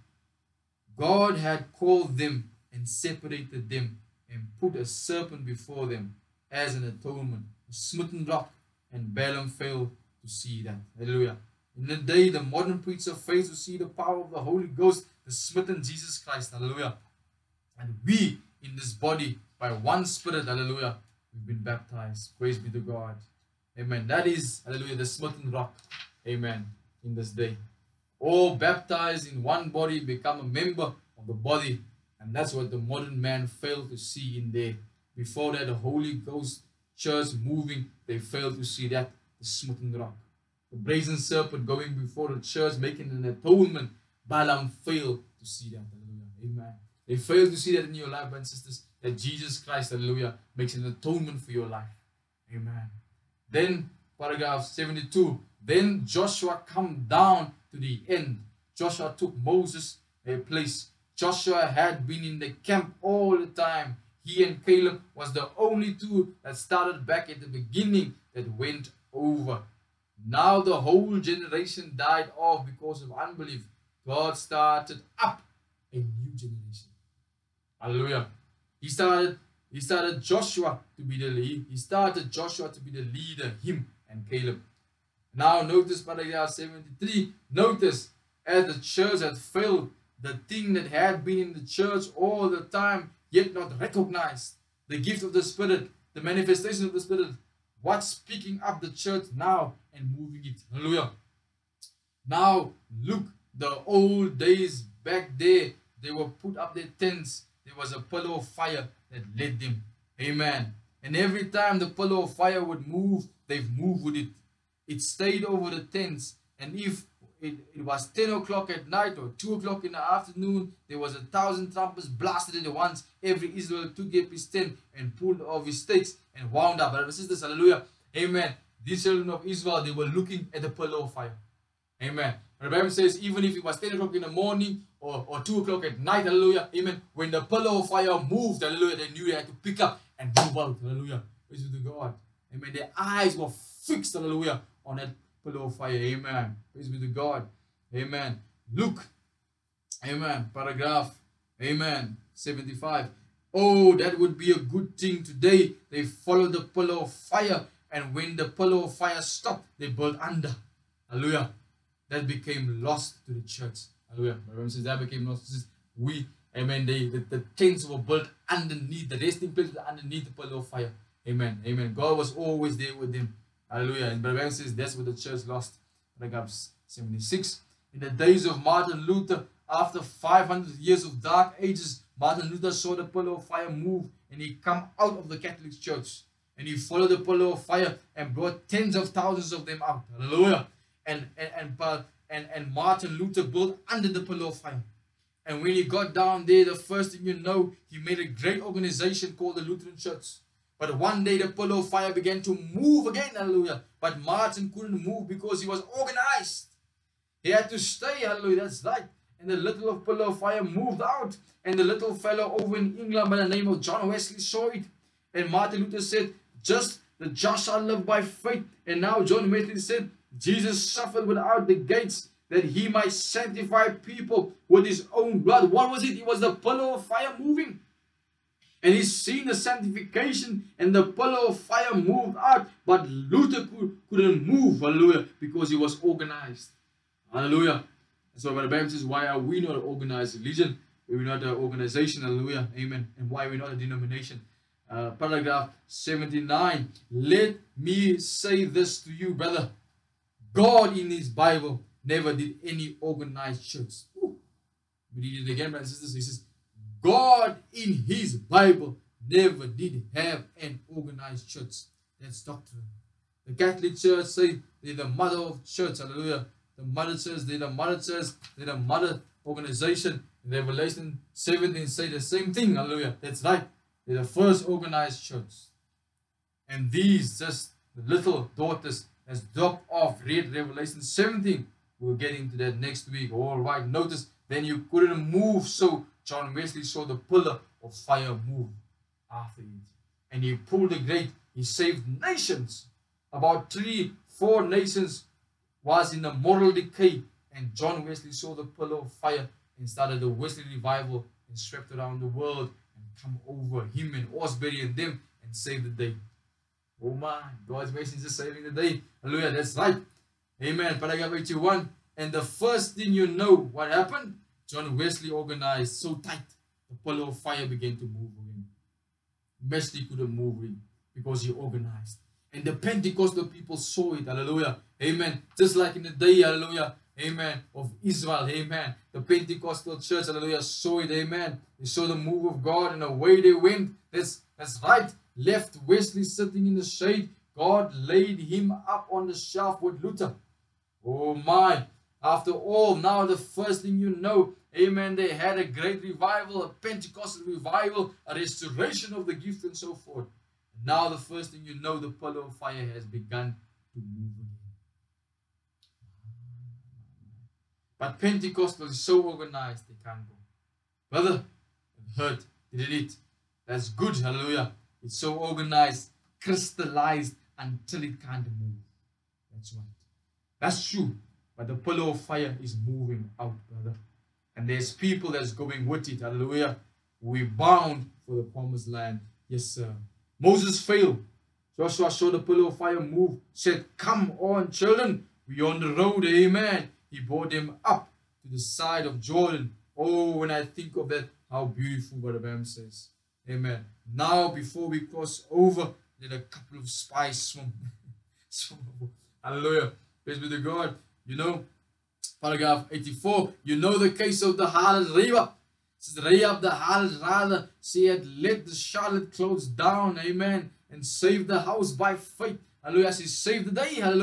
God had called them and separated them and put a serpent before them as an atonement, a smitten rock, and Balaam failed to see that. Hallelujah. In the day, the modern preacher fails to see the power of the Holy Ghost, the smitten Jesus Christ. Hallelujah. And we, in this body, by one Spirit, hallelujah, we've been baptized. Praise be to God. Amen. That is, hallelujah, the smitten rock. Amen. In this day. All baptized in one body, become a member of the body. And that's what the modern man failed to see in there. Before that, the Holy Ghost church moving, they failed to see that, the smitten rock. The brazen serpent going before the church, making an atonement. Balaam failed to see that. Hallelujah. Amen. They failed to see that in your life, brothers and sisters, that Jesus Christ, hallelujah, makes an atonement for your life. Amen. Then, paragraph seventy-two, then Joshua come down to the end. Joshua took Moses a place. Joshua had been in the camp all the time. He and Caleb was the only two that started back at the beginning that went over. Now the whole generation died off because of unbelief. God started up a new generation. Hallelujah. He started, he started Joshua to be the lead. He started Joshua to be the leader, him and Caleb. Now notice paragraph seventy-three. Notice as the church had failed, the thing that had been in the church all the time, yet not recognized, the gift of the Spirit, the manifestation of the Spirit, what's picking up the church now and moving it. Hallelujah. Now look, the old days back there, they were put up their tents. There was a pillar of fire that led them. Amen. And every time the pillar of fire would move, they've moved with it. It stayed over the tents. And if it, it was ten o'clock at night or two o'clock in the afternoon, there was a thousand trumpets blasted at once. Every Israel took up his tent and pulled off his stakes and wound up. Brothers and sisters, hallelujah. Amen. These children of Israel, they were looking at the pillar of fire. Amen. The Bible says, even if it was ten o'clock in the morning or, or two o'clock at night, hallelujah, amen, when the pillar of fire moved, hallelujah, they knew they had to pick up and move out, hallelujah. Praise be to God. Amen. Their eyes were fixed, hallelujah, on that pillar of fire. Amen. Praise be to God. Amen. Luke, amen, paragraph, amen, seventy-five. Oh, that would be a good thing today. They followed the pillar of fire, and when the pillar of fire stopped, they burned under. Hallelujah. That became lost to the church. Hallelujah. My Bible says that became lost. Says we, amen, they, the, the tents were built underneath, the resting place was underneath the pillar of fire. Amen. Amen. God was always there with them. Hallelujah. And the Bible says that's what the church lost. Paragraph seventy-six. In the days of Martin Luther, after five hundred years of dark ages, Martin Luther saw the pillar of fire move, and he come out of the Catholic Church. And he followed the pillar of fire and brought tens of thousands of them out. Hallelujah. And, and, and, and, and Martin Luther built under the pillar of fire. And when he got down there, the first thing you know, he made a great organization called the Lutheran Church. But one day the pillar of fire began to move again, hallelujah. But Martin couldn't move because he was organized. He had to stay, hallelujah, that's right. And the little pillar of fire moved out. And the little fellow over in England by the name of John Wesley saw it. And Martin Luther said, just the just shall live by faith. And now John Wesley said, Jesus suffered without the gates that he might sanctify people with his own blood. What was it? It was the pillar of fire moving. And he's seen the sanctification and the pillar of fire moved out. But Luther could, couldn't move, hallelujah, because he was organized. Hallelujah. So the Bible says, why are we not an organized religion? We're not an organization, hallelujah, amen. And why we're not a denomination? Uh, paragraph seventy-nine. Let me say this to you, brother. God in his Bible never did any organized church. Ooh. We read it again, brothers and sisters. He says, God in his Bible never did have an organized church. That's doctrine. The Catholic Church say they're the mother of church, hallelujah. The mother church, they're the mother church, they're the mother organization. In Revelation seventeen say the same thing, hallelujah. That's right. They're the first organized church. And these just the little daughters has dropped off. Read Revelation seventeen. We'll get into that next week. All right. Notice then you couldn't move. So John Wesley saw the pillar of fire move after it. And he pulled the gate. He saved nations. About three, four nations was in a moral decay. And John Wesley saw the pillar of fire and started the Wesley revival and swept around the world and come over him and Osbury and them and saved the day. Oh my, God's mercy is just saving the day. Hallelujah, that's right. Amen. Paragraph eighty-one. And the first thing you know, what happened? John Wesley organized so tight, the pillar of fire began to move again. Wesley couldn't move it because he organized. And the Pentecostal people saw it. Hallelujah. Amen. Just like in the day, hallelujah, amen, of Israel. Amen. The Pentecostal church, hallelujah, saw it. Amen. They saw the move of God and away they went. That's, that's right. Left Wesley sitting in the shade. God laid him up on the shelf with Luther. Oh my. After all, now the first thing you know, amen, they had a great revival, a Pentecostal revival, a restoration of the gift and so forth. Now the first thing you know, the pillar of fire has begun to move again. But Pentecostal is so organized, they can't go. Brother, it hurt, did it? That's good, hallelujah. It's so organized, crystallized until it can't move. That's right. That's true. But the pillar of fire is moving out, brother. And there's people that's going with it, hallelujah. We're bound for the promised land. Yes, sir. Moses failed. Joshua saw the pillar of fire move, said, come on, children, we're on the road, amen. He brought them up to the side of Jordan. Oh, when I think of that, how beautiful what the Bible says. Amen. Now, before we cross over, let a couple of spies swim. Hallelujah. Praise be to God. You know, paragraph eighty-four, you know the case of the harlot Rahab. Says Rahab the harlot, rather, she had let the scarlet clothes down, amen, and saved the house by faith. Hallelujah. She saved the day, hallelujah.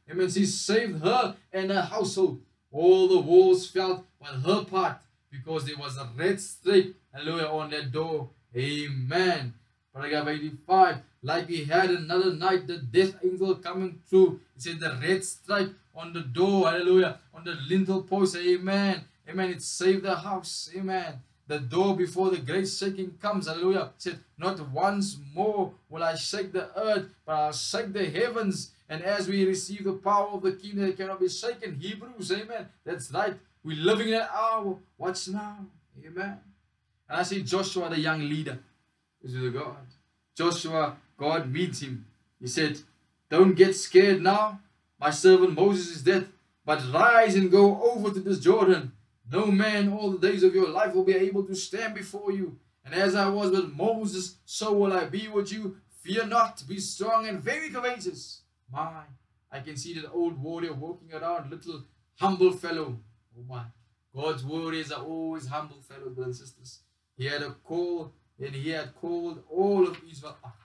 Amen. She saved her and her household. All the walls felt on her part because there was a red stripe, hallelujah, on that door. Amen. Paragraph eighty-five. Like we had another night, the death angel coming through. It said the red stripe on the door, hallelujah, on the lintel post. Amen. Amen. It saved the house. Amen. The door before the great shaking comes, hallelujah. It said, not once more will I shake the earth, but I'll shake the heavens. And as we receive the power of the kingdom that cannot be shaken, Hebrews, amen. That's right. We're living in that hour. Watch now. Amen. And I see Joshua, the young leader, is with God. Joshua, God meets him. He said, don't get scared now. My servant Moses is dead. But rise and go over to this Jordan. No man all the days of your life will be able to stand before you. And as I was with Moses, so will I be with you. Fear not, be strong and very courageous. My, I can see that old warrior walking around, little humble fellow. Oh my, God's warriors are always humble fellows, brothers and sisters. He had a call, and he had called all of Israel up.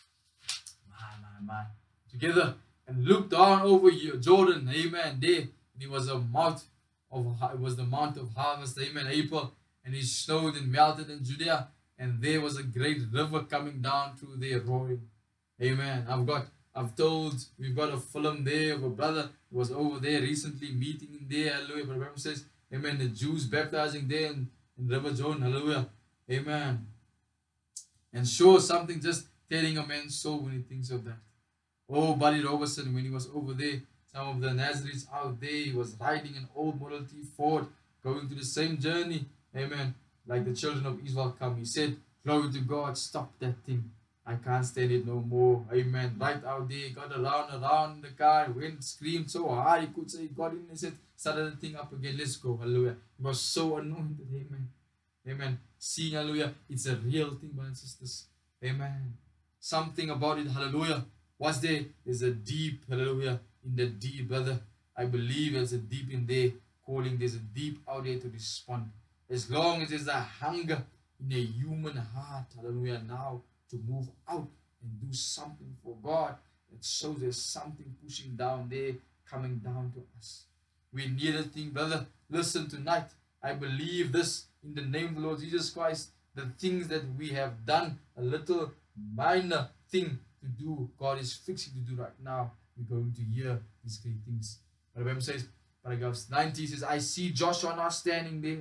My, my, my. Together, and looked down over Jordan, amen, there. And it was a mount of, it was the mount of harvest, amen, April. And it snowed and melted in Judea. And there was a great river coming down through there, roaring. Amen. I've got, I've told, we've got a film there of a brother who was over there recently meeting in there, hallelujah. But the Bible says, amen, the Jews baptizing there in, in River Jordan, hallelujah. Amen. And sure, something just tearing a man's soul when he thinks of that. Oh, Buddy Robertson, when he was over there, some of the Nazarenes out there, he was riding an old Model T Ford, going to the same journey, amen, like the children of Israel come. He said, glory to God, stop that thing. I can't stand it no more. Amen. Right out there, got around, around the car, went, screamed so hard, he could say, he got in and said, started the thing up again, let's go, hallelujah. He was so anointed, amen. Amen. Seeing, hallelujah, it's a real thing, brothers and sisters. Amen. Something about it, hallelujah. What's there? There's a deep, hallelujah, in the deep, brother. I believe there's a deep in there calling. There's a deep out there to respond. As long as there's a hunger in a human heart, hallelujah, now to move out and do something for God, that shows there's something pushing down there, coming down to us. We need a thing, brother. Listen tonight. I believe this in the name of the Lord Jesus Christ. The things that we have done, a little minor thing to do, God is fixing to do right now. We're going to hear these great things. But the Bible says, paragraph ninety says, I see Joshua now standing there.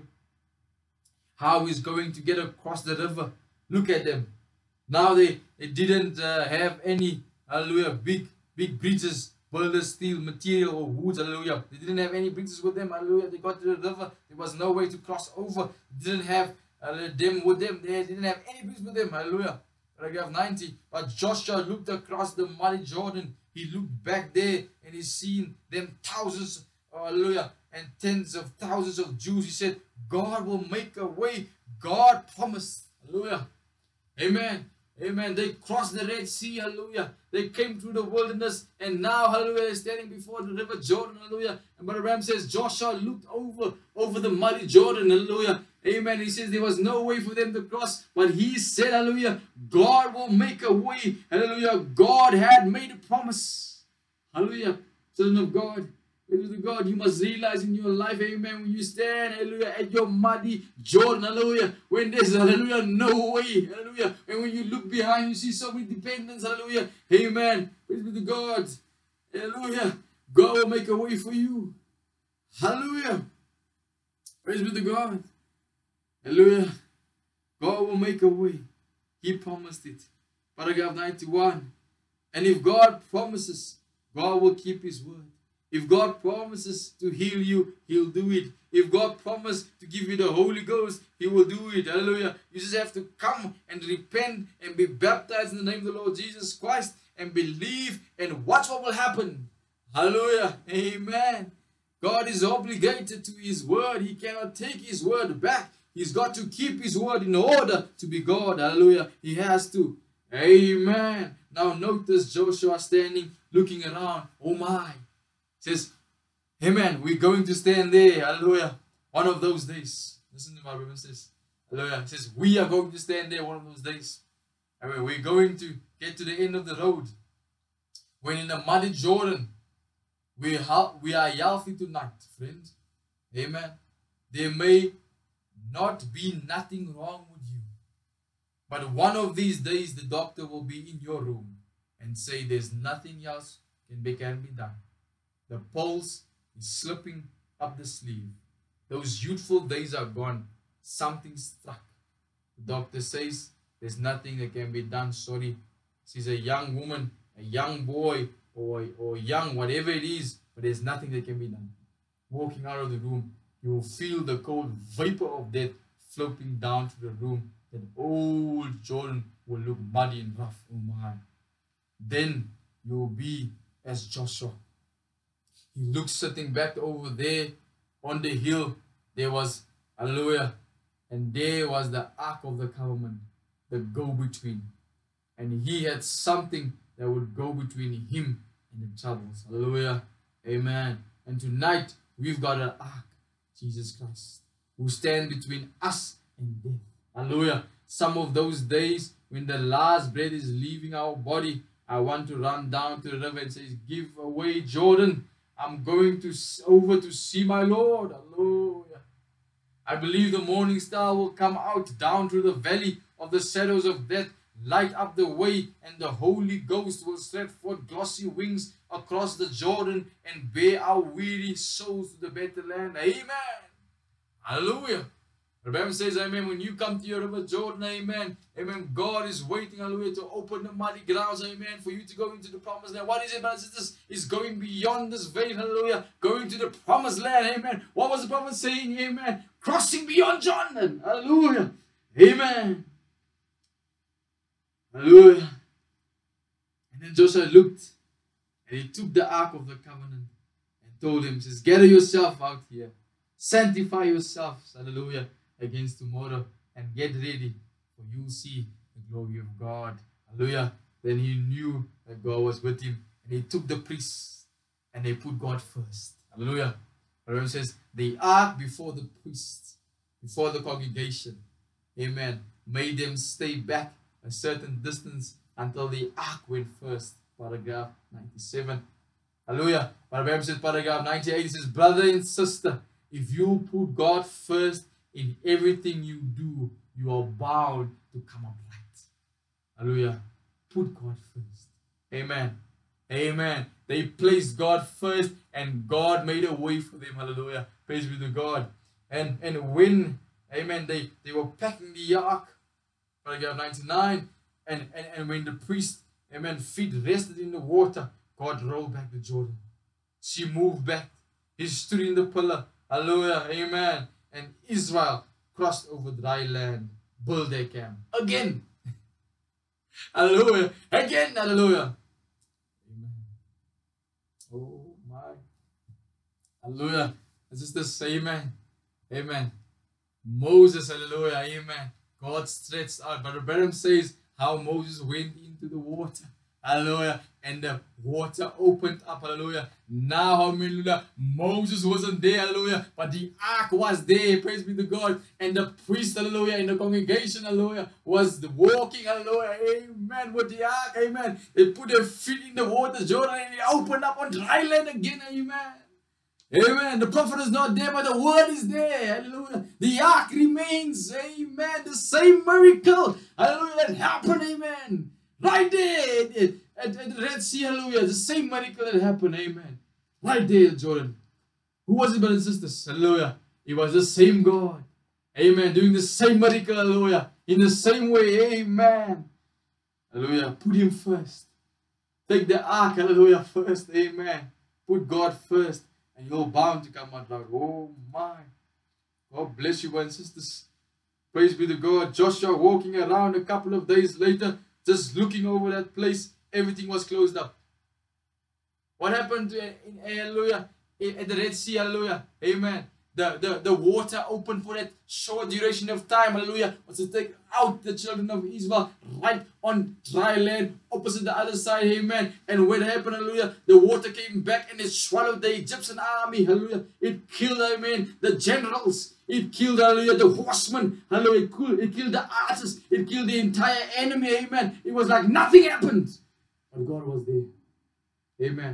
How he's going to get across the river. Look at them. Now they, they didn't uh, have any, hallelujah, big, big bridges, builders, steel, material, or woods, hallelujah. They didn't have any bridges with them, hallelujah. They got to the river. There was no way to cross over. They didn't have uh, them with them. They didn't have any bridges with them, hallelujah. Paragraph ninety. But Joshua looked across the muddy Jordan. He looked back there and he seen them thousands, hallelujah, and tens of thousands of Jews. He said, God will make a way. God promised, hallelujah. Amen. Amen. They crossed the Red Sea, hallelujah. They came through the wilderness, and now, hallelujah, they're standing before the river Jordan, hallelujah. And Brother Ram says, Joshua looked over, over the muddy Jordan, hallelujah. Amen. He says there was no way for them to cross, but he said, hallelujah, God will make a way, hallelujah. God had made a promise, hallelujah. Children of God, to God, you must realize in your life, amen, when you stand, hallelujah, at your muddy Jordan, hallelujah, when there's, hallelujah, no way, hallelujah, and when you look behind, you see so many dependents, hallelujah, amen, praise be to God, hallelujah, God will make a way for you, hallelujah, praise be to God, hallelujah, God will make a way, He promised it, paragraph ninety-one, and if God promises, God will keep His word. If God promises to heal you, He'll do it. If God promises to give you the Holy Ghost, He will do it. Hallelujah. You just have to come and repent and be baptized in the name of the Lord Jesus Christ and believe, and watch what will happen. Hallelujah. Amen. God is obligated to His word. He cannot take His word back. He's got to keep His word in order to be God. Hallelujah. He has to. Amen. Now notice Joshua standing, looking around. Oh my. Says, amen, we're going to stand there, hallelujah, one of those days. Listen to my Bible says, hallelujah, it says, we are going to stand there one of those days. Amen. We're going to get to the end of the road. When in the muddy Jordan, We, ha- we are healthy tonight, friends. Amen. There may not be nothing wrong with you. But one of these days, the doctor will be in your room and say there's nothing else can be, can be done. The pulse is slipping up the sleeve. Those youthful days are gone. Something struck. The doctor says there's nothing that can be done. Sorry. She's a young woman, a young boy, or, or young, whatever it is, but there's nothing that can be done. Walking out of the room, you will feel the cold vapor of death floating down to the room. Then old Jordan will look muddy and rough. Oh my. Then you will be as Joshua. He looks sitting back over there on the hill. There was, hallelujah, and there was the Ark of the Covenant, the go-between. And he had something that would go between him and the troubles. Hallelujah. Amen. And tonight, we've got an Ark, Jesus Christ, who stands between us and death. Hallelujah. Some of those days when the last breath is leaving our body, I want to run down to the river and say, give away Jordan. I'm going to over to see my Lord. Hallelujah. I believe the morning star will come out down through the valley of the shadows of death, light up the way, and the Holy Ghost will spread forth glossy wings across the Jordan and bear our weary souls to the better land. Amen. Hallelujah. The Bible says, amen, when you come to your river Jordan, amen, amen, God is waiting, hallelujah, to open the muddy grounds, amen, for you to go into the promised land. What is it, brothers and sisters? It's going beyond this veil, hallelujah, going to the promised land, amen. What was the prophet saying, amen? Crossing beyond Jordan, hallelujah, amen, hallelujah. And then Joshua looked, and he took the Ark of the Covenant and told him, says, gather yourself out here, sanctify yourselves, hallelujah, against tomorrow, and get ready, for you'll see the glory of God. Hallelujah. Then he knew that God was with him, and he took the priests and they put God first. Hallelujah. The Bible says the ark before the priests, before the congregation, amen, made them stay back a certain distance until the ark went first. Paragraph ninety-seven. Hallelujah. But the Bible says, paragraph ninety-eight, it says, brother and sister, if you put God first in everything you do, you are bound to come up right. Hallelujah. Put God first. Amen. Amen. They placed God first and God made a way for them. Hallelujah. Praise be to God. And, and when, amen, they, they were packing the ark, paragraph ninety-nine, and, and, and when the priest, amen, feet rested in the water, God rolled back the Jordan. She moved back. He stood in the pillar. Hallelujah. Amen. And Israel crossed over dry land, built their camp. Again. Hallelujah. Again. Hallelujah. Amen. Oh my. Hallelujah. This is the same, amen. Amen. Moses, hallelujah. Amen. God stretched out. But the Bible says how Moses went into the water. Hallelujah. And the water opened up. Hallelujah. Now, hallelujah, Moses wasn't there. Hallelujah. But the ark was there. Praise be to God. And the priest, hallelujah, in the congregation, hallelujah, was walking, hallelujah, amen, with the ark. Amen. They put their feet in the water, Jordan, and it opened up on dry land again. Amen. Amen. The prophet is not there, but the word is there. Hallelujah. The ark remains. Amen. The same miracle. Hallelujah. That happened. Amen. Right there at, at the Red Sea, hallelujah, the same miracle that happened, amen. Right there, Jordan. Who was it, brothers and sisters? Hallelujah. It was the same God, amen, doing the same miracle, hallelujah, in the same way, amen. Hallelujah. Put him first. Take the ark, hallelujah, first, amen. Put God first, and you're bound to come out loud. Oh my. God bless you, brothers and sisters. Praise be to God. Joshua walking around a couple of days later, just looking over that place, everything was closed up. What happened to, in, hallelujah, at the Red Sea, hallelujah, amen. The, the, the water opened for that short duration of time, hallelujah, was to take out the children of Israel right on dry land, opposite the other side, amen. And what happened, hallelujah, the water came back and it swallowed the Egyptian army, hallelujah. It killed, amen, the generals. It killed, hallelujah, the horsemen, hallelujah. It killed, it killed the archers. It killed the entire enemy, amen. It was like nothing happened. But God was there, amen.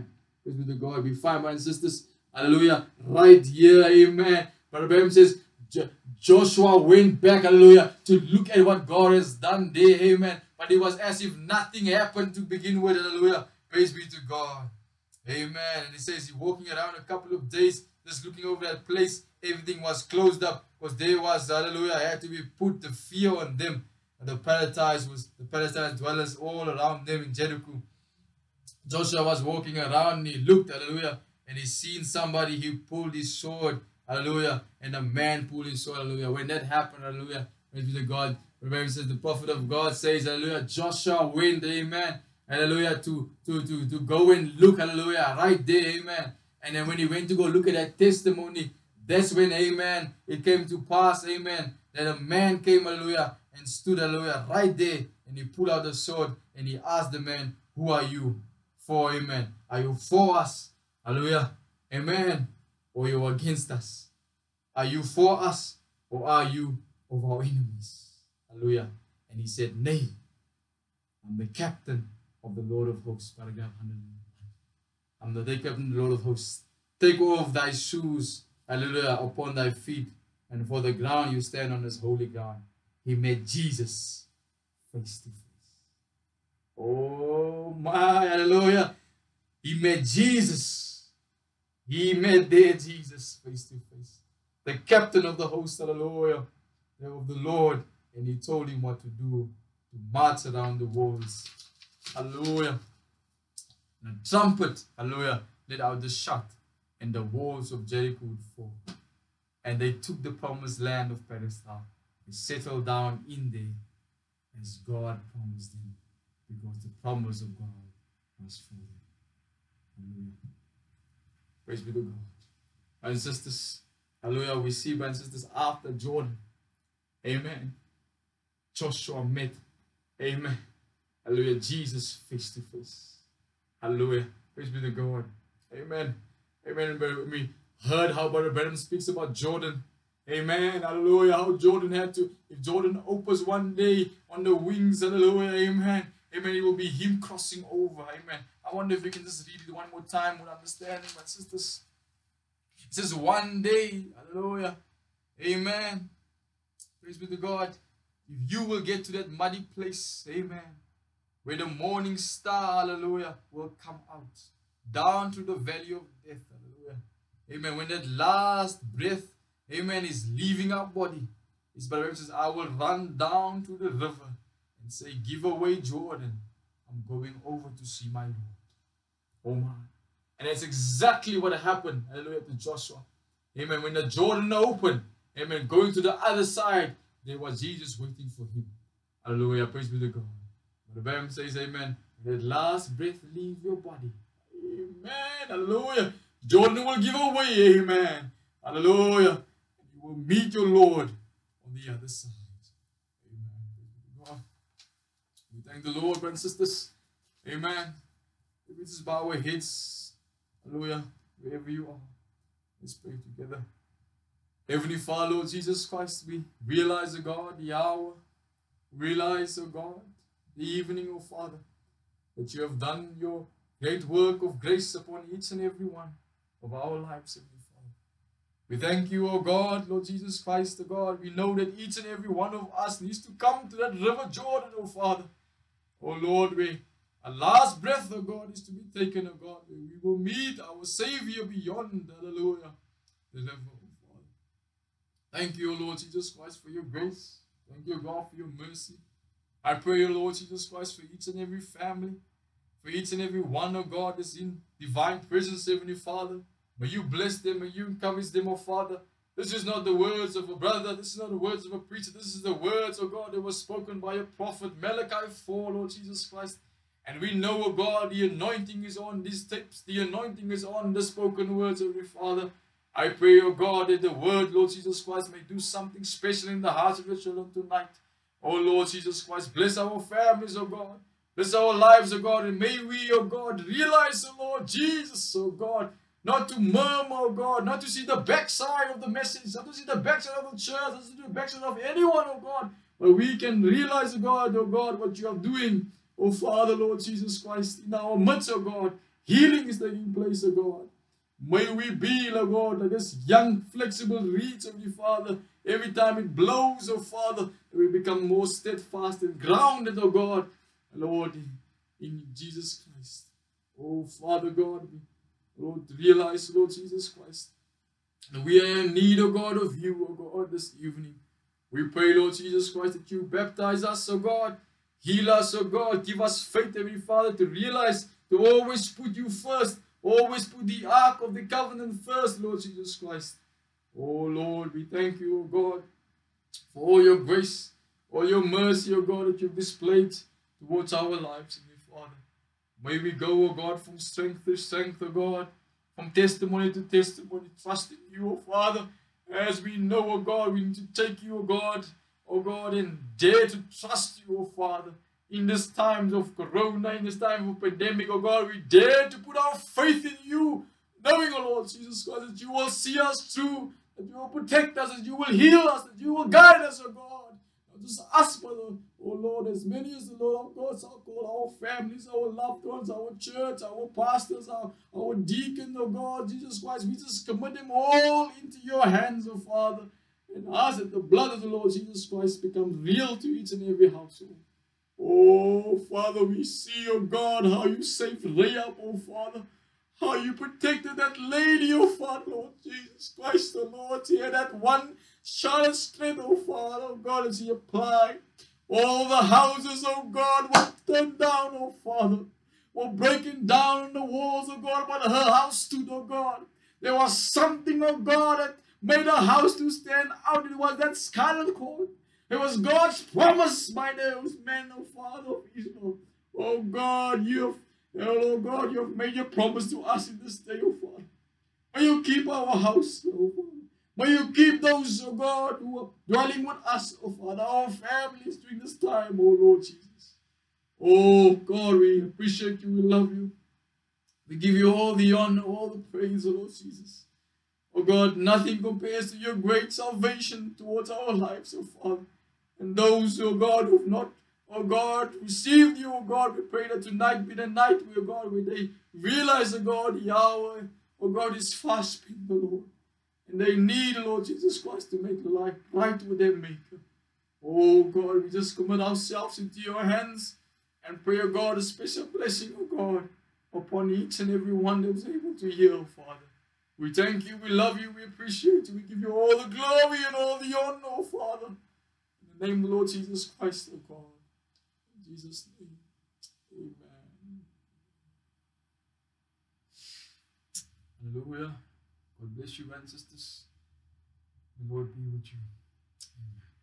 Praise be to God. We find, brothers and sisters, hallelujah, right here, amen. Brother Abraham says, Joshua went back, hallelujah, to look at what God has done there, amen. But it was as if nothing happened to begin with, hallelujah. Praise be to God. Amen. And he says he walking around a couple of days, just looking over that place. Everything was closed up because there was, hallelujah, had to be put the fear on them. And the paradise was, the paradise dwellers all around them in Jericho. Joshua was walking around and he looked, hallelujah, and he seen somebody, he pulled his sword, hallelujah, and a man pulled his sword, hallelujah. When that happened, hallelujah, praise be to God. Remember, says the prophet of God says, hallelujah, Joshua went, amen, hallelujah, to, to, to, to go and look, hallelujah, right there, amen. And then when he went to go look at that testimony, that's when, amen, it came to pass, amen, that a man came, hallelujah, and stood, hallelujah, right there, and he pulled out the sword, and he asked the man, who are you for, amen? Are you for us, hallelujah, amen, or you against us? Are you for us, or are you of our enemies? Hallelujah. And he said, nay, I'm the captain of the Lord of hosts, paragraph one hundred one. I'm the captain of the Lord of hosts. Take off thy shoes, hallelujah, upon thy feet, and for the ground you stand on is holy ground. He met Jesus face to face. Oh my, hallelujah. He met Jesus. He met there Jesus face to face. The captain of the host, hallelujah, of the Lord. And he told him what to do, to march around the walls. Hallelujah. And a trumpet, hallelujah, let out the shot, and the walls of Jericho would fall. And they took the promised land of Palestine. They settled down in there as God promised them, because the promise of God was for them. Hallelujah. Praise be to God. Brothers and sisters, hallelujah, we see, brothers and sisters, after Jordan, amen, Joshua met, amen, hallelujah, Jesus face to face. Hallelujah. Praise be to God. Amen. Amen. When we heard how Brother Branham speaks about Jordan, amen, hallelujah, how Jordan had to, if Jordan opens one day on the wings, hallelujah, amen, amen, it will be him crossing over, amen. I wonder if we can just read it one more time with understanding, my sisters. It says one day, hallelujah, amen, praise be to God, if you will get to that muddy place, amen, where the morning star, hallelujah, will come out, down to the valley of death, hallelujah, amen, when that last breath, amen, is leaving our body, his Bible says, I will run down to the river and say, give away Jordan, I'm going over to see my Lord. Oh my. And that's exactly what happened, hallelujah, to Joshua. Amen. When the Jordan opened, amen, going to the other side, there was Jesus waiting for him. Hallelujah. Praise be to God. But the Bible says, amen, let last breath leave your body. Amen. Hallelujah. Jordan will give away. Amen. Hallelujah. You will meet your Lord on the other side. Amen. God. We thank the Lord, brothers and sisters. Amen. We just bow our heads. Hallelujah. Wherever you are, let's pray together. Heavenly Father, Lord Jesus Christ, we realize, O God, the hour. Realize, O God, the evening, O Father, that you have done your great work of grace upon each and every one of our lives, Heavenly Father. We thank you, O God, Lord Jesus Christ, O God. We know that each and every one of us needs to come to that river Jordan, O Father. O Lord, we our last breath, O God, is to be taken, O God. We will meet our Savior beyond, hallelujah, the river, O Father. Thank you, O Lord Jesus Christ, for your grace. Thank you, God, for your mercy. I pray, O Lord Jesus Christ, for each and every family, for each and every one, O God, that's in divine presence, Heavenly Father. May you bless them, may you encourage them, O Father. This is not the words of a brother, this is not the words of a preacher, this is the words, O God, that were spoken by a prophet, Malachi four, Lord Jesus Christ. And we know, O God, the anointing is on these tapes, the anointing is on the spoken words, Heavenly Father. I pray, O God, that the word, Lord Jesus Christ, may do something special in the hearts of your children tonight. Oh Lord Jesus Christ, bless our families, O God. Bless our lives, O God. And may we, O God, realize, O Lord Jesus, O God, not to murmur, O God, not to see the backside of the message, not to see the backside of the church, not to see the backside of anyone, O God. But we can realize, O God, O God, what you are doing, O Father, Lord Jesus Christ, in our midst, O God. healing is taking place, oh God. May we be, Lord God, like this young, flexible reed, Heavenly Father. Every time it blows, oh Father, we become more steadfast and grounded, oh God, Lord, in, in Jesus Christ. Oh Father God, we, Lord, realize, Lord Jesus Christ, that we are in need, oh God, of you, oh God, this evening. We pray, Lord Jesus Christ, that you baptize us, oh God, heal us, oh God, give us faith, Heavenly Father, to realize, to always put you first, always put the ark of the covenant first, Lord Jesus Christ. Oh Lord, we thank you, oh God, for all your grace, all your mercy, oh God, that you've displayed towards our lives, Heavenly Father. May we go, oh God, from strength to strength, oh God, from testimony to testimony, trusting you, oh Father, as we know, oh God, we need to take you, oh God, oh God, and dare to trust you, oh Father. In this times of corona, in this time of pandemic, oh God, we dare to put our faith in you, knowing, oh Lord Jesus Christ, that you will see us through, that you will protect us, that you will heal us, that you will guide us, oh God. Not just us, but, oh Lord, as many as the Lord of God shall call our families, our loved ones, our church, our pastors, our, our deacon, oh God, Jesus Christ, we just commit them all into your hands, oh Father, and ask that the blood of the Lord Jesus Christ becomes real to each and every household. Oh, Father, we see, oh God, how you saved Rahab, oh Father. How you protected that lady, oh Father, Lord Jesus Christ, the Lord. Here, that one shot straight, oh Father, oh God, as he applied. All the houses, oh God, were turned down, oh Father. Were breaking down on the walls, oh God, but her house stood, oh God. There was something, oh God, that made her house to stand out. It was that scarlet cord. It was God's promise by those men, oh Father of Israel. Oh God, you have, oh God, you have made your promise to us in this day, oh Father. May you keep our house, oh Father. May you keep those, oh God, who are dwelling with us, oh Father, our families during this time, oh Lord Jesus. Oh God, we appreciate you, we love you. We give you all the honor, all the praise, oh Lord Jesus. Oh God, nothing compares to your great salvation towards our lives, oh Father. And those, oh God, who have not, oh God, received you, oh God, we pray that tonight be the night, oh God, where they realize, oh God, Yahweh, oh God, is fast spent, the Lord. And they need, Lord Jesus Christ, to make life right with their Maker. Oh God, we just commit ourselves into your hands and pray, oh God, a special blessing, oh God, upon each and every one that is able to hear, oh Father. We thank you, we love you, we appreciate you, we give you all the glory and all the honor, oh Father. In the name of the Lord Jesus Christ, oh God. In Jesus' name, amen. Hallelujah. God bless you, ancestors. The Lord be with you. Amen.